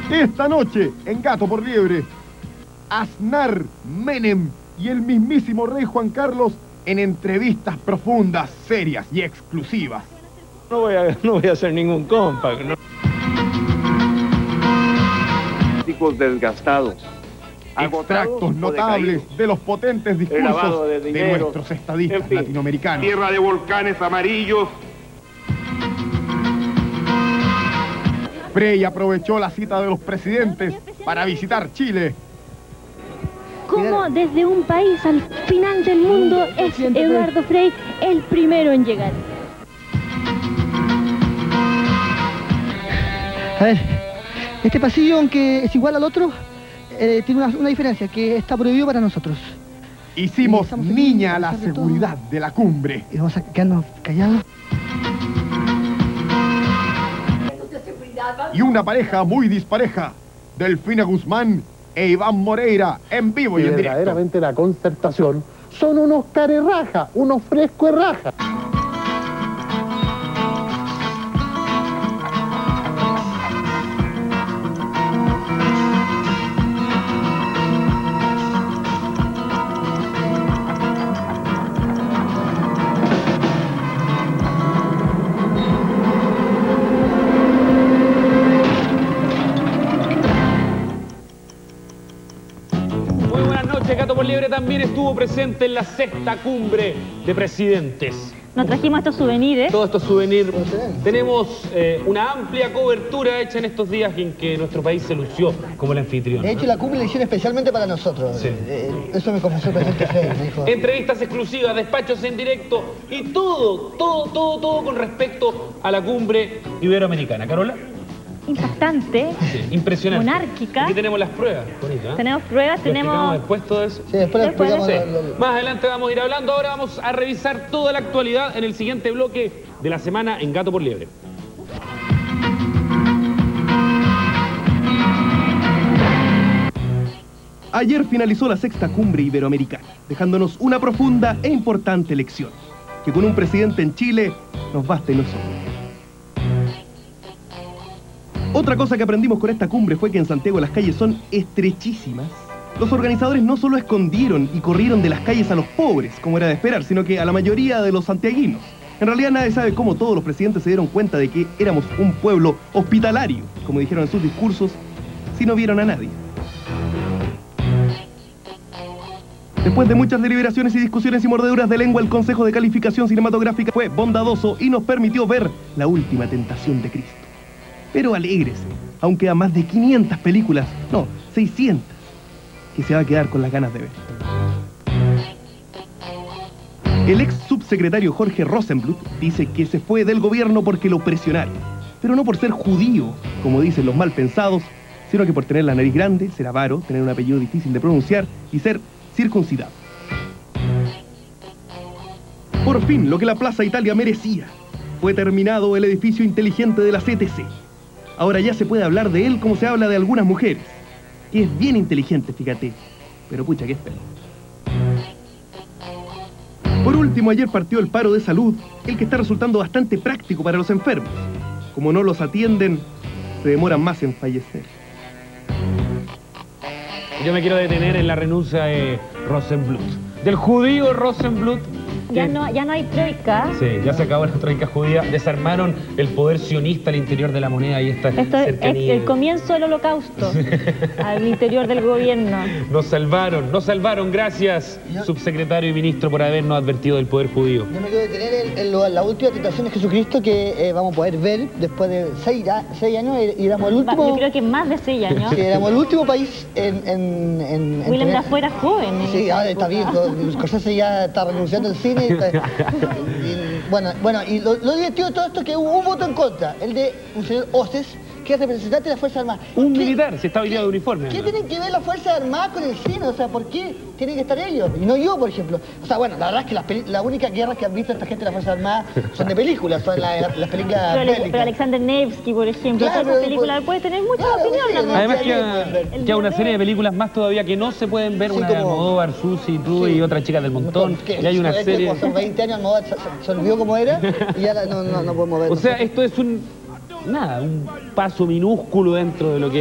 Esta noche, en Gato por Liebre, Aznar, Menem y el mismísimo rey Juan Carlos en entrevistas profundas, serias y exclusivas. No voy a hacer ningún compact, ¿no? Políticos desgastados. Extractos notables de los potentes discursos de nuestros estadistas latinoamericanos. Tierra de volcanes amarillos. Frei aprovechó la cita de los presidentes para visitar Chile. Como desde un país al final del mundo es Eduardo Frei el primero en llegar. A ver, este pasillo, aunque es igual al otro, tiene una diferencia, que está prohibido para nosotros. Hicimos niña a la seguridad de la cumbre. Y vamos a quedarnos callados. Y una pareja muy dispareja, Delfina Guzmán e Iván Moreira, en vivo y en directo. Verdaderamente la Concertación son unos carerrajas, unos frescos rajas. Gato por Liebre también estuvo presente en la 6ª cumbre de presidentes. Nos trajimos estos souvenirs. Todos estos souvenirs. Tenemos una amplia cobertura hecha en estos días en que nuestro país se lució como el anfitrión. De hecho, la cumbre la hicieron especialmente para nosotros. Sí. Eso me confesó el presidente Frei. Dijo. Entrevistas exclusivas, despachos en directo y todo con respecto a la cumbre iberoamericana. ¿Carola? Impactante, sí, impresionante, monárquica. Aquí tenemos las pruebas, bonita. Tenemos pruebas, tenemos... después todo eso. Sí, después explicamos. Sí. Más adelante vamos a ir hablando. Ahora vamos a revisar toda la actualidad en el siguiente bloque de la semana en Gato por Liebre. Ayer finalizó la 6ª cumbre iberoamericana, dejándonos una profunda e importante lección, que con un presidente en Chile nos basta y nos sobra. Otra cosa que aprendimos con esta cumbre fue que en Santiago las calles son estrechísimas. Los organizadores no solo escondieron y corrieron de las calles a los pobres, como era de esperar, sino que a la mayoría de los santiaguinos. En realidad nadie sabe cómo todos los presidentes se dieron cuenta de que éramos un pueblo hospitalario, como dijeron en sus discursos, si no vieron a nadie. Después de muchas deliberaciones y discusiones y mordeduras de lengua, el Consejo de Calificación Cinematográfica fue bondadoso y nos permitió ver La Última Tentación de Cristo. Pero alégrese, aunque a más de 500 películas, no, 600, que se va a quedar con las ganas de ver. El ex subsecretario Jorge Rosenbluth dice que se fue del gobierno porque lo presionaron, pero no por ser judío, como dicen los mal pensados, sino que por tener la nariz grande, ser avaro, tener un apellido difícil de pronunciar y ser circuncidado. Por fin, lo que la Plaza Italia merecía. Fue terminado el edificio inteligente de la CTC. Ahora ya se puede hablar de él como se habla de algunas mujeres, que es bien inteligente, fíjate, pero pucha, qué feo. Por último, ayer partió el paro de salud, el que está resultando bastante práctico para los enfermos. Como no los atienden, se demoran más en fallecer. Yo me quiero detener en la renuncia de Rosenbluth, del judío Rosenbluth. Ya no hay troika. Sí, ya se acabó la troika judía. Desarmaron el poder sionista al interior de la moneda y esta cercanía. Es el comienzo del holocausto al interior del gobierno. Nos salvaron. Gracias, subsecretario y ministro, por habernos advertido del poder judío. Yo me quiero detener en la última tentación de Jesucristo que vamos a poder ver después de 6 años y éramos el último... Yo creo que más de 6 años. Sí, éramos el último país en Willem Dafoe era joven. Sí, ahora está bien. Scorsese ya está renunciando al cine. Bueno, y lo divertido de todo esto es que hubo un voto en contra, el de un señor Oces, que es representante de las Fuerzas Armadas. Un militar, si está hoy día de uniforme. ¿Qué tienen que ver las Fuerzas Armadas con el cine? O sea, ¿por qué tienen que estar ellos? Y no yo, por ejemplo. O sea, bueno, la verdad es que las únicas guerras que han visto esta gente de las Fuerzas Armadas son de películas, son las películas bélicas. Pero Alexander Nevsky, por ejemplo, claro, todas esas películas puede tener muchas opiniones. Sí, además que hay una serie de películas más todavía que no se pueden ver, sí, una de Almodóvar, Susi, tú y otra chica del montón. Y hay una serie... Hace 20 años Almodóvar se olvidó cómo era y ya no podemos ver. O sea, esto es un paso minúsculo dentro de lo que es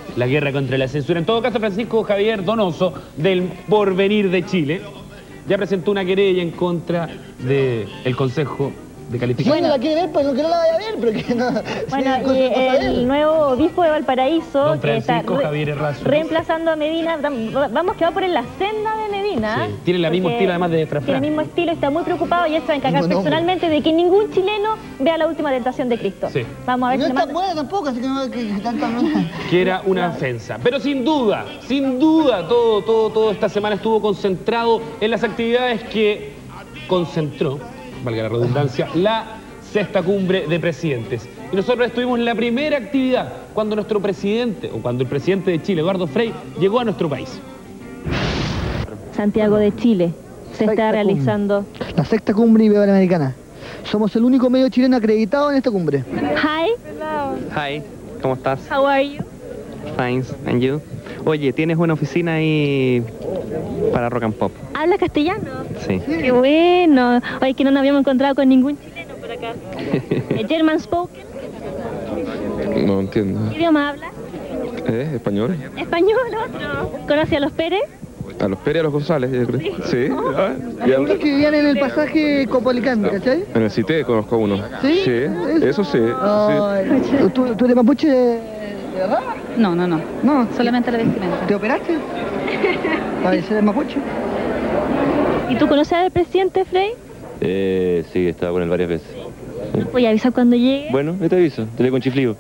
la guerra contra la censura. En todo caso, Francisco Javier Donoso, del Porvenir de Chile, ya presentó una querella en contra del Consejo de Calificación. Bueno, la quiere ver, pues no que no la vaya a ver, pero que no... Bueno, y el nuevo obispo de Valparaíso, Don que está Francisco Javier Errázuriz, reemplazando a Medina, vamos que va por la senda de Medina. Sí, tiene el mismo estilo además de Fran. Tiene el mismo estilo y está muy preocupado y él se va a encargar personalmente de que ningún chileno vea La Última Tentación de Cristo. Sí. Vamos a ver No si es tan buena tampoco, así que no que tanta... Que era una ofensa. Pero sin duda, todo esta semana estuvo concentrado en las actividades que concentró, valga la redundancia, la sexta cumbre de presidentes. Y nosotros estuvimos en la primera actividad cuando nuestro presidente, o cuando el presidente de Chile, Eduardo Frei, llegó a nuestro país. Santiago de Chile se está realizando. La sexta cumbre iberoamericana. Somos el único medio chileno acreditado en esta cumbre. Hi, Hi, ¿cómo estás? how are you? Fine, and you? Oye, ¿tienes una oficina ahí para Rock and Pop? ¿Habla castellano? Sí. Qué bueno. Oye, que no nos habíamos encontrado con ningún chileno por acá. German spoken. No entiendo. ¿Qué idioma habla? ¿Español? Español, otro. ¿Conoce a los Pérez? A los Pérez y a los González, yo creo. Sí. Los que vivían en el pasaje Copolicán, ¿cachai? En el CITE conozco a uno. ¿Sí? Sí, eso sí. ¿Tú eres mapuche de verdad? No, solamente la vestimenta. ¿Te operaste? ¿Para ser mapuche? ¿Y tú conoces al presidente Frei? Sí, he estado con él varias veces. Voy a avisar cuando llegue. Bueno, yo te aviso, te leo con chiflido.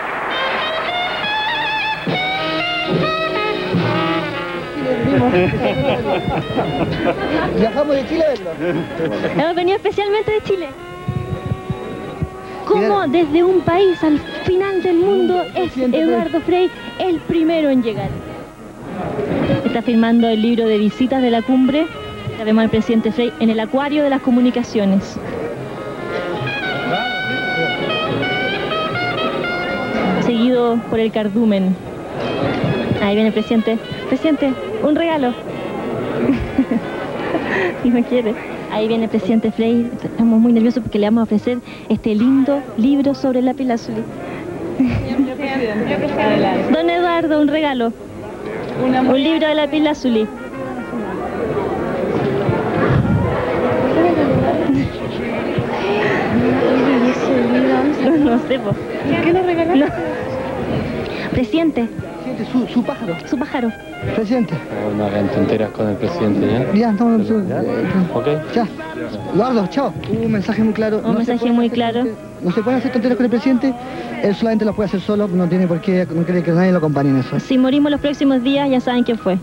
Viajamos de Chile a verlo. Hemos venido especialmente de Chile. Como desde un país al final del mundo es Eduardo Frei el primero en llegar. Está firmando el libro de visitas de la cumbre. Ya vemos al presidente Frei en el acuario de las comunicaciones. Seguido por el cardumen. Ahí viene el presidente. Presidente, un regalo. Y no quiere. Ahí viene el presidente Frei. Estamos muy nerviosos porque le vamos a ofrecer este lindo libro sobre lapislázuli. Don Eduardo, un regalo. Un libro de lapislázuli. No sé, po. ¿Qué le regalaste? No. Presidente. Su pájaro. Su pájaro. Presidente. No hagan tonteras con el presidente, ¿ya? Ya, estamos... Ok. Ya. Eduardo, chao. Un mensaje muy claro. Un mensaje muy claro. No se pueden hacer tonteras con el presidente. Él solamente lo puede hacer solo. No tiene por qué, no quiere que nadie lo acompañe en eso. Si morimos los próximos días, ya saben quién fue.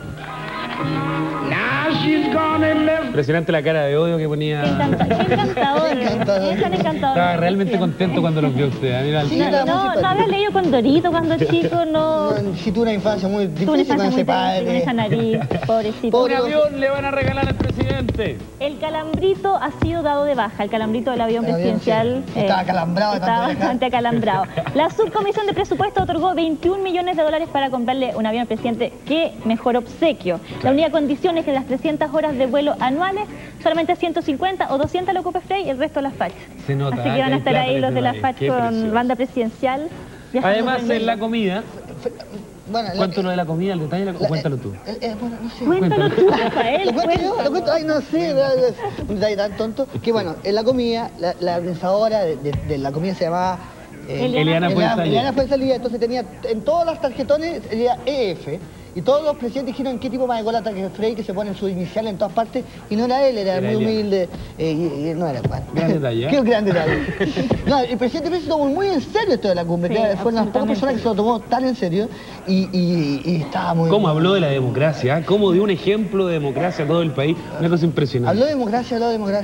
Impresionante la cara de odio que ponía. Qué encantador. Es tan encantador. Estaba realmente contento cuando los vio usted. Mira, Sí, No había leído con Dorito cuando chico, no. Si tuvo una infancia muy Tuvo una difícil con infancia ese muy difícil con padre. esa nariz, pobrecito. un avión le van a regalar al presidente. El calambrito ha sido dado de baja, el calambrito del avión presidencial. sí. Estaba acalambrado de tanto Estaba viajar. bastante acalambrado. La subcomisión de presupuesto otorgó 21 millones de dólares para comprarle un avión al presidente. ¡Qué mejor obsequio! La única condición es que las 300 horas de vuelo anuales, solamente 150 o 200 lo ocupe Frei y el resto las FACH. Se nota. Así que van a estar ahí los de la FACH FACH con banda presidencial. viajando Además, por el en la medio. comida. Bueno, ¿Cuánto lo de la comida, el detalle? Cuéntalo tú. Bueno, no sé. Cuéntalo tú, Rafael. ¿Lo cuento yo? ¿Lo cuento? Ay, no sé, un detalle tan tonto. Que bueno, en la comida, la organizadora de la comida se llamaba... Eliana Fuenzalía. Eliana Fuenzalía, entonces tenía en todas las tarjetones, tenía EF. Y todos los presidentes dijeron qué tipo más de golata que Frei, que se pone su inicial en todas partes. Y no era él, era muy humilde. Y no era igual. Gran detalle. Qué gran detalle. No, el presidente Frei se tomó muy en serio esto de la cumbre. Sí, fue una de las pocas personas que se lo tomó tan en serio. Y estaba muy... ¿Cómo habló de la democracia? ¿Cómo dio un ejemplo de democracia a todo el país? Una cosa impresionante. Habló de democracia.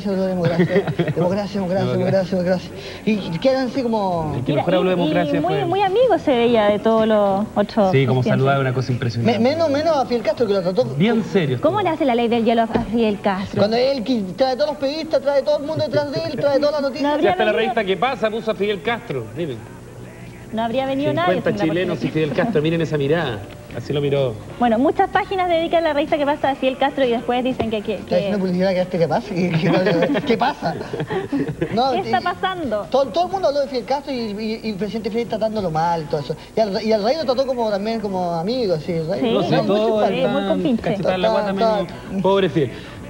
Democracia. Y quedan así como... El que mejor habló de democracia fue... Muy amigo se veía de todos los otros. Sí, como presidentes. saludaba, una cosa impresionante. Menos a Fidel Castro, que lo trató... Bien serio. ¿Cómo le hace la ley del hielo a Fidel Castro? Cuando él trae todos los periodistas, trae todo el mundo detrás de él, trae todas las noticias. Y hasta la revista ¿Qué pasa? Puso a Fidel Castro. Miren. No habría venido nadie. 50 chilenos y Fidel Castro, miren esa mirada. Así lo miró. Bueno, muchas páginas dedican la revista ¿Qué pasa? a Fidel Castro y después dicen que... ¿Está diciendo publicidad que qué pasa? ¿Qué pasa? No, ¿Qué está pasando? Todo el mundo habló de Fidel Castro y el presidente Frey tratándolo mal, todo eso. Y al rey lo trató también como amigo, sí. El rey, Sí, No sé, todo muy compinche. cachetada en la guata, pobre Fidel.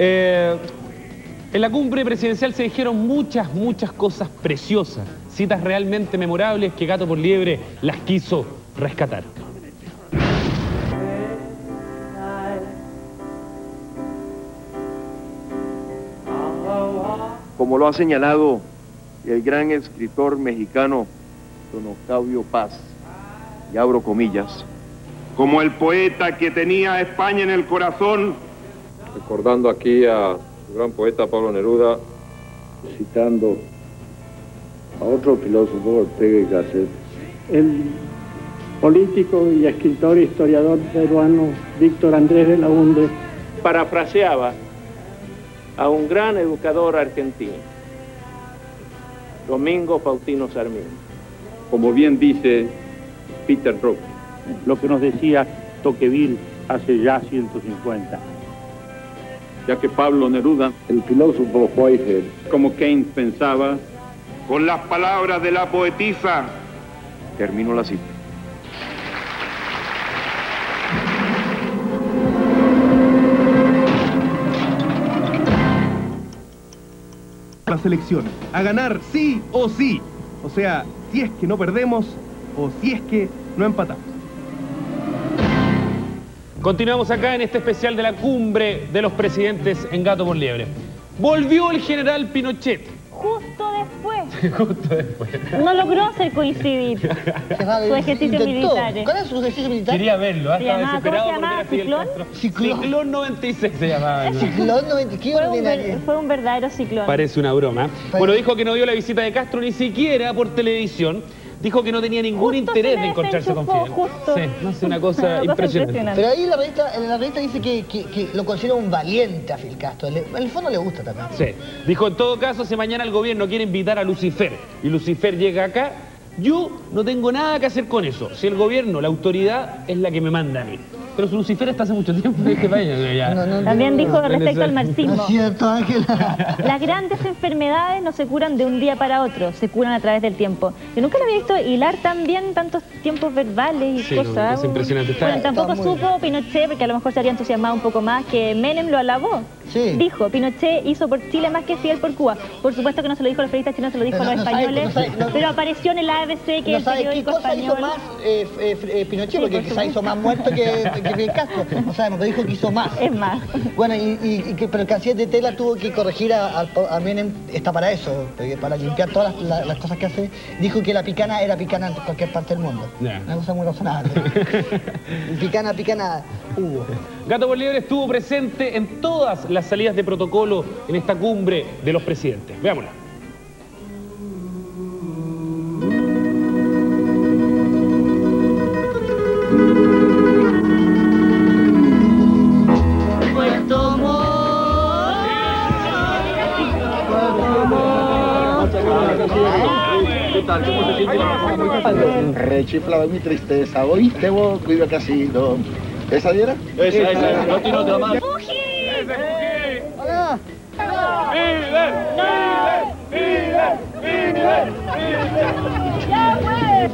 En la cumbre presidencial se dijeron muchas cosas preciosas, citas realmente memorables que Gato por Liebre las quiso rescatar. Como lo ha señalado el gran escritor mexicano don Octavio Paz, y abro comillas, como el poeta que tenía a España en el corazón, Recordando aquí a su gran poeta Pablo Neruda, citando a otro filósofo, Ortega y Gasset, el político y escritor e historiador peruano Víctor Andrés de la Hunde parafraseaba a un gran educador argentino, Domingo Faustino Sarmiento. Como bien dice Peter Brook, lo que nos decía Tocqueville hace ya 150. ya que Pablo Neruda, El filósofo Whitehead, como Keynes pensaba, con las palabras de la poetisa, termino la cita. Las elecciones, a ganar sí o sí. O sea, si es que no perdemos o si es que no empatamos. Continuamos acá en este especial de la cumbre de los presidentes en Gato por Liebre. Volvió el general Pinochet. Justo después. Justo después. No logró hacer coincidir su ejercicio militar. ¿Cuál es su ejercicio militar? Quería verlo, Se estaba llamaba, desesperado ¿cómo se por ver a llamaba? Fidel ¿Ciclón? Castro. Ciclón 96 se llamaba. ¿no? Ciclón 90, qué ordinario. Fue un verdadero ciclón. Parece una broma. Bueno, dijo que no vio la visita de Castro ni siquiera por televisión. Dijo que no tenía ningún interés de encontrarse con Fidel. Justo. Sí, no sé, una cosa impresionante. Pero ahí en la revista dice que lo considera un valiente a Fidel Castro. En el fondo le gusta también. Sí. Dijo, en todo caso, si mañana el gobierno quiere invitar a Lucifer y Lucifer llega acá, yo no tengo nada que hacer con eso. Si el gobierno, la autoridad, es la que me manda a mí. Pero su Lucifer está hace mucho tiempo y que vaya ya. También dijo respecto al marxismo. No es cierto, Ángela. Las grandes enfermedades no se curan de un día para otro, se curan a través del tiempo. Yo nunca lo había visto hilar tan bien tantos tiempos verbales y Sí, cosas. no, es impresionante. Bueno, tampoco supo Pinochet, porque a lo mejor se habría entusiasmado un poco más, que Menem lo alabó. Sí. Dijo, Pinochet hizo por Chile más que Fidel por Cuba. Por supuesto que no se lo dijo a los periodistas chinos, se lo dijo a los españoles, pero apareció en el ABC, que No es el sabe qué periódico cosa hizo español. más Pinochet, Sí, porque por quizá hizo más muerto que Fidel Castro. No sabemos, pero dijo que hizo más. Es más. Bueno, pero el canciller de Tela tuvo que corregir a Menem, está para eso, para limpiar todas las cosas que hace. Dijo que la picana era picana en cualquier parte del mundo. Yeah. Una cosa muy razonable. Picana, hubo. Gato por Liebre estuvo presente en todas las salidas de protocolo en esta cumbre de los presidentes. Veámosla. Puerto ¿Qué tal? ¿Cómo te sientes? Rechiflado mi tristeza. Hoy tengo cuidado casi. ¿Esa diera? Esa. No tiene otra más. Hola. ¡Ya, güey!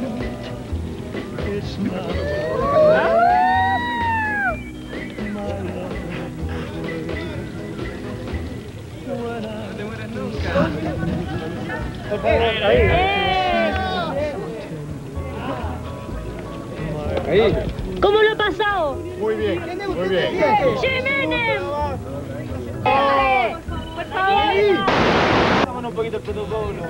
¿Cómo lo ha pasado? Muy bien, muy bien. ¡Jiménez! ¡Por favor! Vámonos un poquito el protocolo.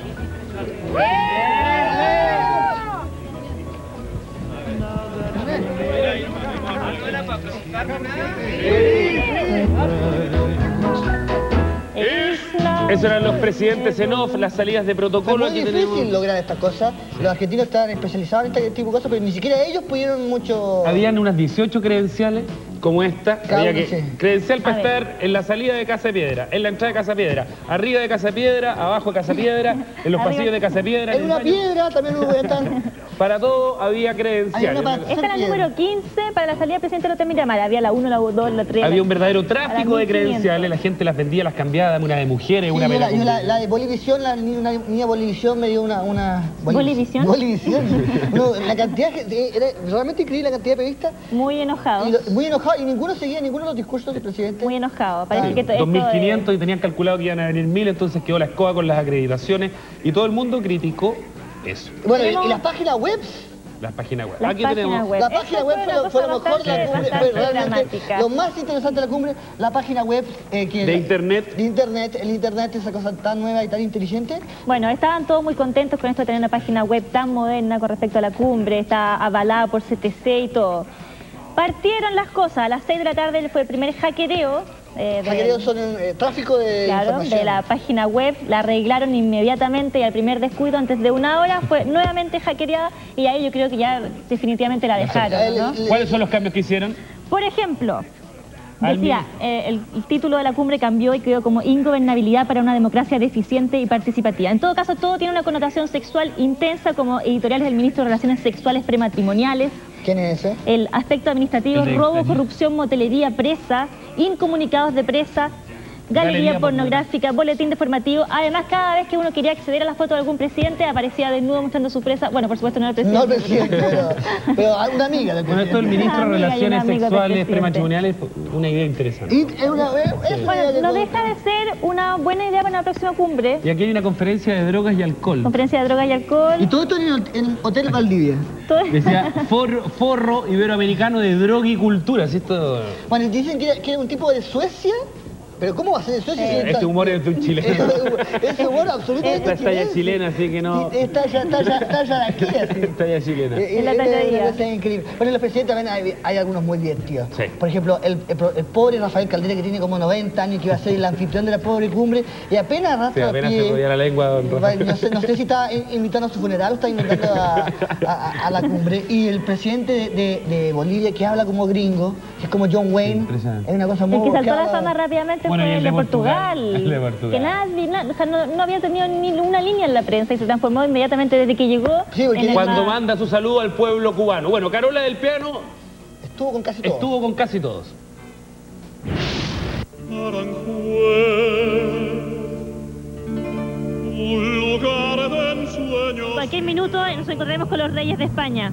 Esos eran los presidentes en off, las salidas de protocolo. Es muy Aquí difícil tenemos... lograr estas cosas. Los argentinos estaban especializados en este tipo de cosas, pero ni siquiera ellos pudieron mucho... Habían unas 18 credenciales como esta. Había que sí. credencial para A ver. estar en la salida de Casa Piedra, en la entrada de Casa Piedra, arriba de Casa Piedra, abajo de Casa Piedra, en los Arriba. pasillos de Casa Piedra. En el una baño. piedra también hubo estar. Para todo había credenciales. Esta era la número 15 para la salida del presidente López Miramar. Había la 1, la 2, la 3. Había un verdadero tráfico de credenciales. La gente las vendía, las cambiaba, dame una de mujeres, Sí, una yo con... la de Bolivisión, la niña Bolivisión me dio una... ¿Bolivisión? Bolivisión. No, la cantidad, era realmente increíble la cantidad de periodistas. Muy enojados. Muy enojados y ninguno seguía ninguno de los discursos del presidente. Muy enojado. Parece Sí, que 2.500 y tenían calculado que iban a venir 1.000, entonces quedó la escoba con las acreditaciones y todo el mundo criticó eso. Bueno, y las páginas web. Las páginas web. Las Aquí páginas tenemos... web. La página web fue lo mejor de la cumbre, fue realmente dramática. lo más interesante de la cumbre, la página web de internet. El internet, esa cosa tan nueva y tan inteligente. Bueno, estaban todos muy contentos con esto de tener una página web tan moderna con respecto a la cumbre, está avalada por CTC y todo. Partieron las cosas, a las 6 de la tarde fue el primer hackereo. Hackereos son tráfico de información. De la página web, la arreglaron inmediatamente y al primer descuido, antes de una hora, fue nuevamente hackereada y ahí yo creo que ya definitivamente la dejaron, ¿no? ¿Cuáles son los cambios que hicieron? Por ejemplo, decía, el título de la cumbre cambió y quedó como ingobernabilidad para una democracia deficiente y participativa. En todo caso, todo tiene una connotación sexual intensa, como editoriales del ministro de Relaciones Sexuales Prematrimoniales. ¿Quién es ese? El aspecto administrativo, robo, corrupción, motelería, presa, incomunicados de presa, galería pornográfica, boletín informativo. Además, cada vez que uno quería acceder a la foto de algún presidente, aparecía desnudo mostrando su presa. Bueno, por supuesto no era el presidente. No el presidente, pero una amiga del presidente. Bueno, esto del ministro de Relaciones Sexuales Prematrimoniales, una idea interesante. Bueno, no deja de ser una buena idea para la próxima cumbre. Y aquí hay una conferencia de drogas y alcohol. Conferencia de drogas y alcohol. Y todo esto en Hotel Valdivia. Decía forro iberoamericano de droga y cultura. ¿Sí? Esto... Bueno, dicen que era un tipo de Suecia. ¿Pero cómo va a ser de Suecia? Este humor es de un chileno. Ese humor absolutamente Esta es talla chilena, así que no... Es talla de aquí, así. Talla chilena. Es la talla Es increíble. Bueno, en los presidentes también hay algunos muy divertidos. Sí. Por ejemplo, el pobre Rafael Caldera, que tiene como 90 años, que iba a ser el anfitrión de la pobre cumbre, y apenas arrastra apenas se podía la lengua, don Rafael. No sé si está invitando a su funeral o está invitando a la cumbre. Y el presidente de Bolivia, que habla como gringo, que es como John Wayne, es una cosa muy... El que saltó a la fama rápidamente fue el de Portugal. El de Portugal. Que no había tenido ni una línea en la prensa y se transformó inmediatamente desde que llegó. Sí, cuando manda su saludo al pueblo cubano. Bueno, Carola del Piano estuvo con casi todos. Estuvo con casi todos. Cualquier minuto nos encontraremos con los reyes de España.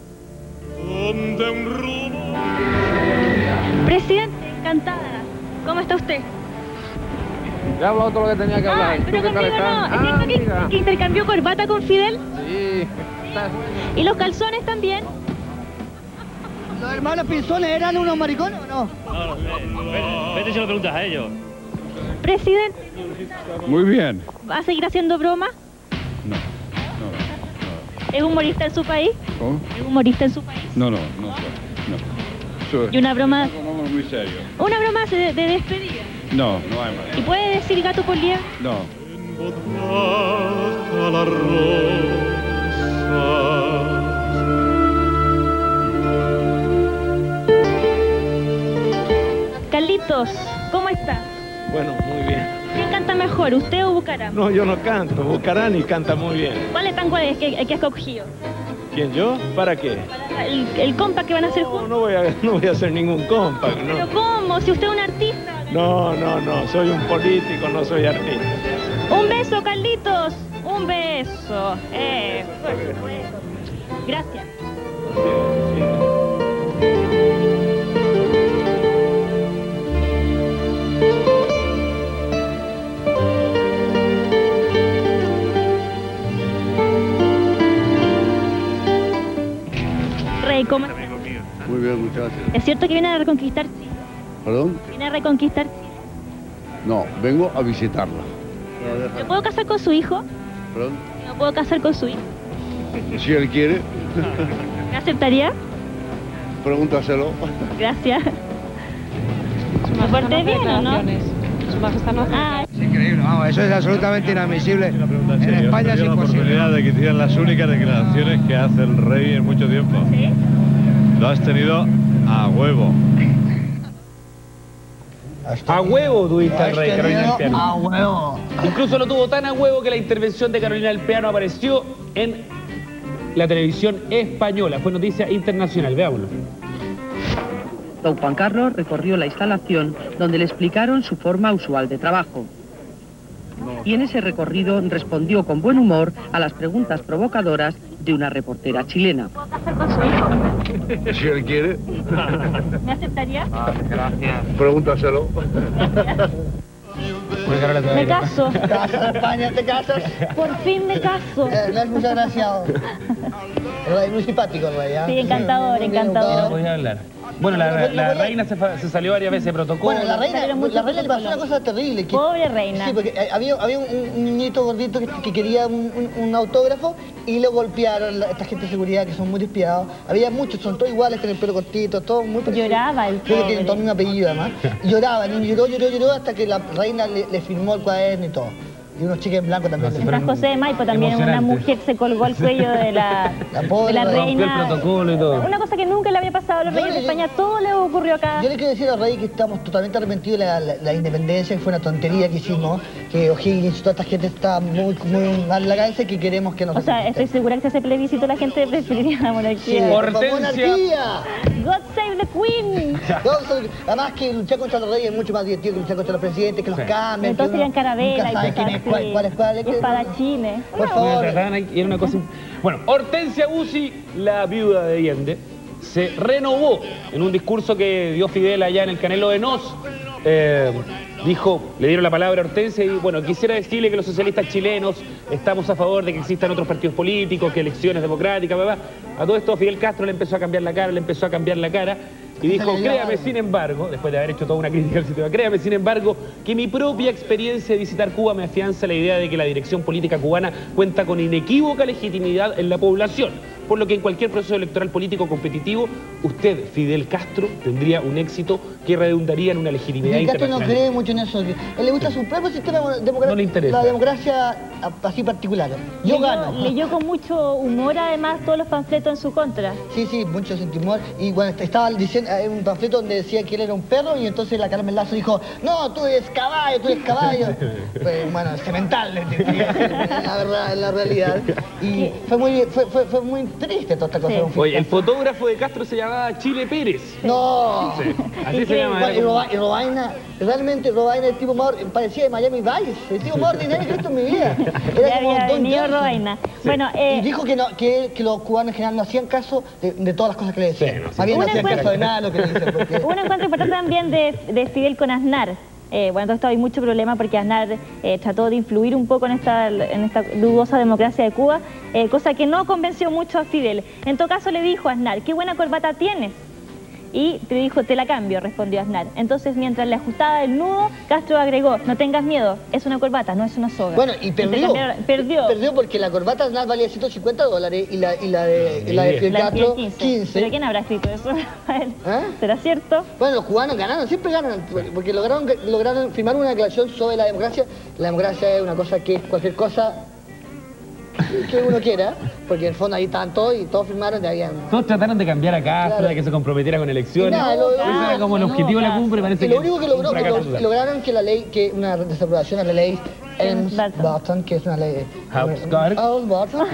Presidente, encantada. ¿Cómo está usted? Ya he hablado todo lo que tenía que hablar. Pero conmigo no. ¿Es cierto que intercambió corbata con Fidel? Sí. ¿Y los calzones también? ¿Los hermanos Pinzones eran unos maricones o no? No, vete si lo preguntas a ellos. Presidente. Muy bien. ¿Va a seguir haciendo broma? No. ¿Es humorista en su país? ¿Cómo? ¿Es humorista en su país? No. ¿Y una broma? No, muy serio. ¿Una broma de despedida? No hay más. ¿Y puede decir gato por liebre? No. Carlitos, ¿cómo está? Bueno, muy bien. ¿Quién canta mejor, usted o Bucaram? No, yo no canto. Bucaram y canta muy bien. ¿Cuál es que has escogido? ¿Quién, yo? ¿Para qué? Para el compa que van a hacer juntos. No voy a hacer ningún compa. No. ¿Pero cómo? Si usted es un artista. No. Soy un político, no soy artista. Un beso, Carlitos. Un beso. Gracias. Rey, ¿cómo está? Muy bien, muchachos. ¿Es cierto que viene a reconquistar Chile? ¿Perdón? ¿Viene a reconquistar Chile? No, vengo a visitarla. ¿Me puedo casar con su hijo? ¿Perdón? ¿Me puedo casar con su hijo? Si él quiere. ¿Me aceptaría? Pregúntaselo. Gracias. ¿Me porté bien o no? Su majestad no hace. Es increíble, vamos, eso es absolutamente inadmisible. En España es la imposible. oportunidad de que hicieran las únicas declaraciones que hace el rey en mucho tiempo. ¿Sí? Lo has tenido a huevo. A huevo tuviste al rey, Carolina del Piano. A huevo. Incluso lo tuvo tan a huevo que la intervención de Carolina del Piano apareció en la televisión española. Fue noticia internacional, veámoslo. Don Juan Carlos recorrió la instalación donde le explicaron su forma usual de trabajo. Y en ese recorrido respondió con buen humor a las preguntas provocadoras de una reportera chilena. Si él quiere, ¿Me aceptaría? gracias. Pregúntaselo. Me caso. ¿Te casas en España? ¿Te casas? Por fin me caso. No es muy agraciado. Es muy simpático el rey, ¿ah? Sí, encantador, encantador. No podía hablar. Bueno, la reina se salió varias veces de protocolo. Bueno, la reina le pasó una cosa terrible. Pobre reina. Sí, porque había un niñito gordito que quería un autógrafo y lo golpearon esta gente de seguridad que son muy despiadados. Había muchos, son todos iguales, con el pelo cortito, todos muy parecidos. Lloraba el Creo que tienen pobre. todo el mismo apellido además. Lloraba, el niño lloró hasta que la reina le firmó el cuaderno y todo. Y unos chicos en blanco también. San José de Maipo también, una mujer se colgó el cuello de la reina. Rompió el protocolo y todo. Una cosa que nunca le había pasado a los reyes de España, todo le ocurrió acá. Yo le quiero decir al rey que estamos totalmente arrepentidos de la independencia, que fue una tontería que hicimos, que O'Higgins y toda esta gente está muy mal en la cabeza y que queremos que nos... O sea, estoy segura que si hace plebiscito la gente preferiría la monarquía. ¡Monarquía! God save the Queen. Además que luchar contra los reyes es mucho más divertido que luchar contra los presidentes, que los cambien. Entonces serían carabela y cosas así. ¿Cuál es cuál? Espadachines. Por favor. Y era una cosa... Bueno, Hortensia Bussi, la viuda de Allende, se renovó en un discurso que dio Fidel allá en el Canelo de Nos. Dijo, le dieron la palabra a Hortensia y bueno, quisiera decirle que los socialistas chilenos estamos a favor de que existan otros partidos políticos, que elecciones democráticas, bla, bla. A todo esto Fidel Castro le empezó a cambiar la cara, y dijo, créame sin embargo, después de haber hecho toda una crítica al sistema, créame sin embargo que mi propia experiencia de visitar Cuba me afianza la idea de que la dirección política cubana cuenta con inequívoca legitimidad en la población, por lo que en cualquier proceso electoral político competitivo, usted, Fidel Castro, tendría un éxito que redundaría en una legitimidad Fidel Castro no internacional. cree mucho en eso. A él le gusta su propio sistema democrático. No le interesa. La democracia así particular. Yo gano. Leyó con mucho humor además todos los panfletos en su contra. Sí, mucho sentimor. Y bueno, estaba diciendo, hay un panfleto donde decía que él era un perro y entonces la Carmen Lazo dijo, no, tú eres caballo. Pues, bueno, cemental, la verdad, la realidad. Y fue muy triste toda esta cosa. Oye, el fotógrafo de Castro se llamaba Chile Pérez. No. Sí, así se llama. Y Robaina, realmente Robaina, el tipo más, parecía de Miami Vice, el tipo más ordinario que he visto en mi vida. Ya había venido Robaina. Bueno, y dijo que los cubanos en general no hacían caso de todas las cosas que le decían. Más bien no hacían caso de nada de lo que le decían. Porque... Un encuentro importante también de Fidel con Aznar. Bueno, todo esto hay mucho problema porque Aznar trató de influir un poco en esta dudosa democracia de Cuba, cosa que no convenció mucho a Fidel. En todo caso le dijo a Aznar, qué buena corbata tienes. Y te dijo, te la cambio, respondió Aznar. Entonces, mientras le ajustaba el nudo, Castro agregó, no tengas miedo, es una corbata, no es una soga. Bueno, y perdió. Perdió porque la corbata de Aznar valía $150 y la de Fidel Castro 15. ¿Pero quién habrá escrito eso? ¿Será cierto? Bueno, los cubanos ganaron, siempre ganan, porque lograron firmar una declaración sobre la democracia. La democracia es una cosa que cualquier cosa que uno quiera, porque en el fondo ahí estaban todos y todos firmaron y habían... Todos trataron de cambiar a Castro, de que se comprometiera con elecciones. Ese era como el objetivo de la cumbre, parece que... Lo único que lograron que la ley, que una desaprobación a la ley Helms-Burton, que es una ley... Helms-Burton.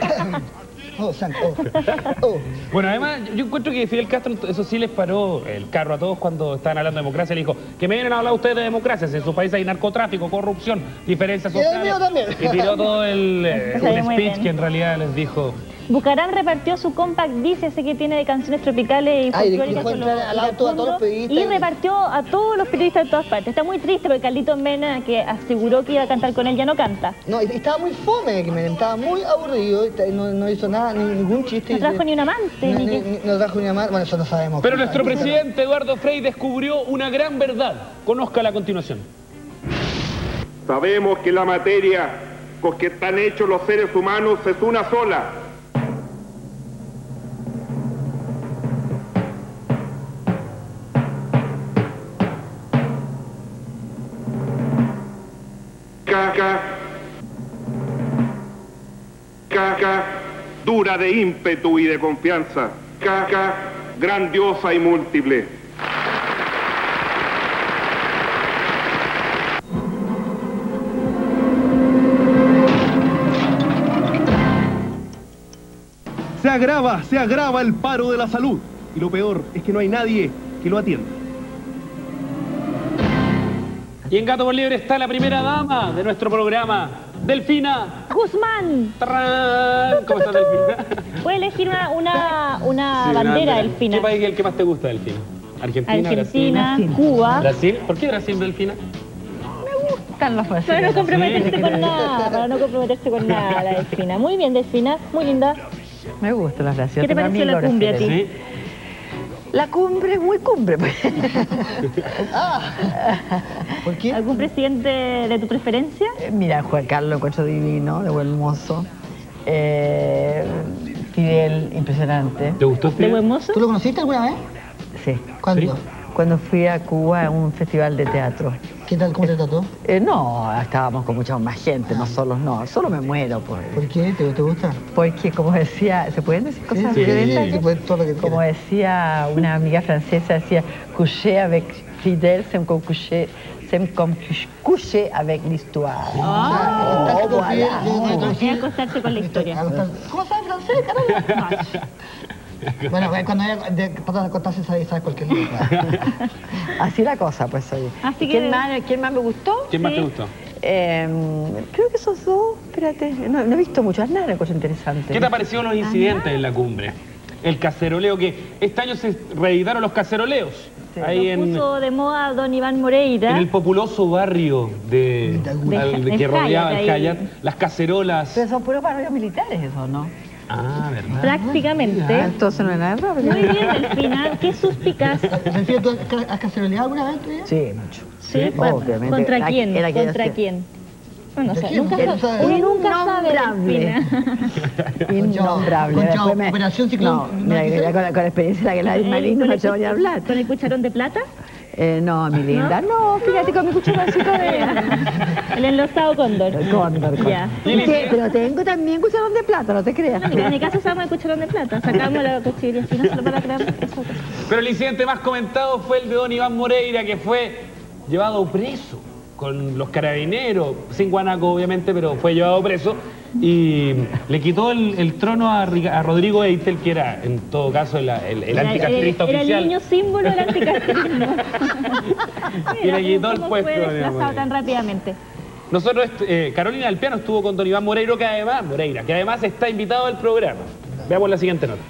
Bueno, además, yo encuentro que Fidel Castro, eso sí les paró el carro a todos cuando estaban hablando de democracia. Le dijo, que me vienen a hablar ustedes de democracia, si en su país hay narcotráfico, corrupción, diferencias sociales. Y tiró todo un speech que en realidad les dijo... Bucarán repartió su compact disc, ese que tiene de canciones tropicales y folclóricas y repartió a todos los periodistas de todas partes. Está muy triste porque Carlitos Mena, que aseguró que iba a cantar con él, ya no canta. No, estaba muy fome, que me estaba muy aburrido, no hizo nada, ningún chiste. No trajo ni un amante. No trajo ni un amante, bueno, eso no sabemos. Pero nuestro presidente Eduardo Frei descubrió una gran verdad. Conózcala a continuación. Sabemos que la materia con que están hechos los seres humanos es una sola. Caca, dura de ímpetu y de confianza. Caca, grandiosa y múltiple. agrava el paro de la salud. Y lo peor es que no hay nadie que lo atienda. Y en Gato por Liebre está la primera dama de nuestro programa, Delfina Guzmán. ¡Tarán! ¿Cómo estás, Delfina? Voy a elegir una Sí, bandera, Delfina. ¿Qué país es el que más te gusta, Delfina? ¿Argentina, Argentina, Brasil? Cuba. ¿Brasil? ¿Por qué Brasil, Delfina? Están las Para brasileñas. no comprometerse con nada, para no comprometerse con nada, la Delfina. Muy bien, Delfina, muy linda. Me gustan las brasileñas. ¿Qué te pareció la cumbre a ti? ¿Sí? La cumbre es muy cumbre, pues. ¿Por qué? ¿Algún presidente de tu preferencia? Mira, Juan Carlos lo encuentro divino, de buen mozo. Fidel, impresionante. ¿Te gustó, ¿De Fidel? buen mozo? ¿Tú lo conociste alguna vez? Sí. ¿Cuándo? ¿Sí? Cuando fui a Cuba a un festival de teatro. ¿Qué tal? ¿Cómo te trató? No, estábamos con mucha más gente, no, solo me muero por él. ¿Por qué? ¿Te gusta? Porque, como decía, ¿se pueden decir cosas Sí, violentas? sí, puedes todo lo que Como quieras. decía una amiga francesa, decía, coucher avec Fidel, c'est comme coucher avec l'histoire. Acostarse con Fidel, Es acostarse con la historia. ¿Cómo sabes francés, caramba? Bueno, cuando para acostarse sabes cualquier cosa. Así la cosa, pues, oye. Así que- ¿Quién más me gustó? ¿Quién más te gustó? Creo que esos dos, espérate, no he visto muchas nada, cosas interesantes. ¿Qué te parecieron los incidentes en la cumbre? El caceroleo, que este año se reeditaron los caceroleos. Sí. Ahí Lo puso de moda don Iván Moreira. en el populoso barrio que el rodeaba Hyatt, el ahí. Hyatt, las cacerolas. Pero son puros barrios militares esos, ¿no? Ah, ¿verdad? Prácticamente. Entonces no es nada raro. Muy bien, Delfina. Qué suspicaz. Delfina, ¿tú has caceroleado alguna vez tú ya? Sí, mucho. Sí, obviamente. ¿Contra quién? Era que ¿Contra yo- quién? Bueno, o sea, ¿Quién? nunca ¿Quién sabe. sabe? Uno nunca sabe, Innombrable. Delfina. Innombrable. Contra Después me- Operación Ciclón No, mira, 96. con la experiencia de la que la Marín no me echó ni a hablar. ¿Con el cucharón de plata? No, mi linda, no, fíjate con mi cucharoncito de... El enlosado cóndor. Cóndor. Ya. Sí, pero tengo también cucharón de plata, no te creas. No, mira, en mi caso usamos el cucharón de plata. Sacamos la cuchilla, si no se lo van a creer. Eso. Pero el incidente más comentado fue el de don Iván Moreira, que fue llevado preso con los carabineros, sin guanaco obviamente, pero fue llevado preso y le quitó el trono a Rodrigo Eitel, que era en todo caso el anticastrista Era el oficial. niño símbolo del anticastrismo. Y le quitó el ¿Cómo puesto, fue don Iván desplazado Moreira. tan rápidamente? Nosotros, Carolina del Piano estuvo con don Iván Moreira, que además está invitado al programa. Veamos la siguiente nota.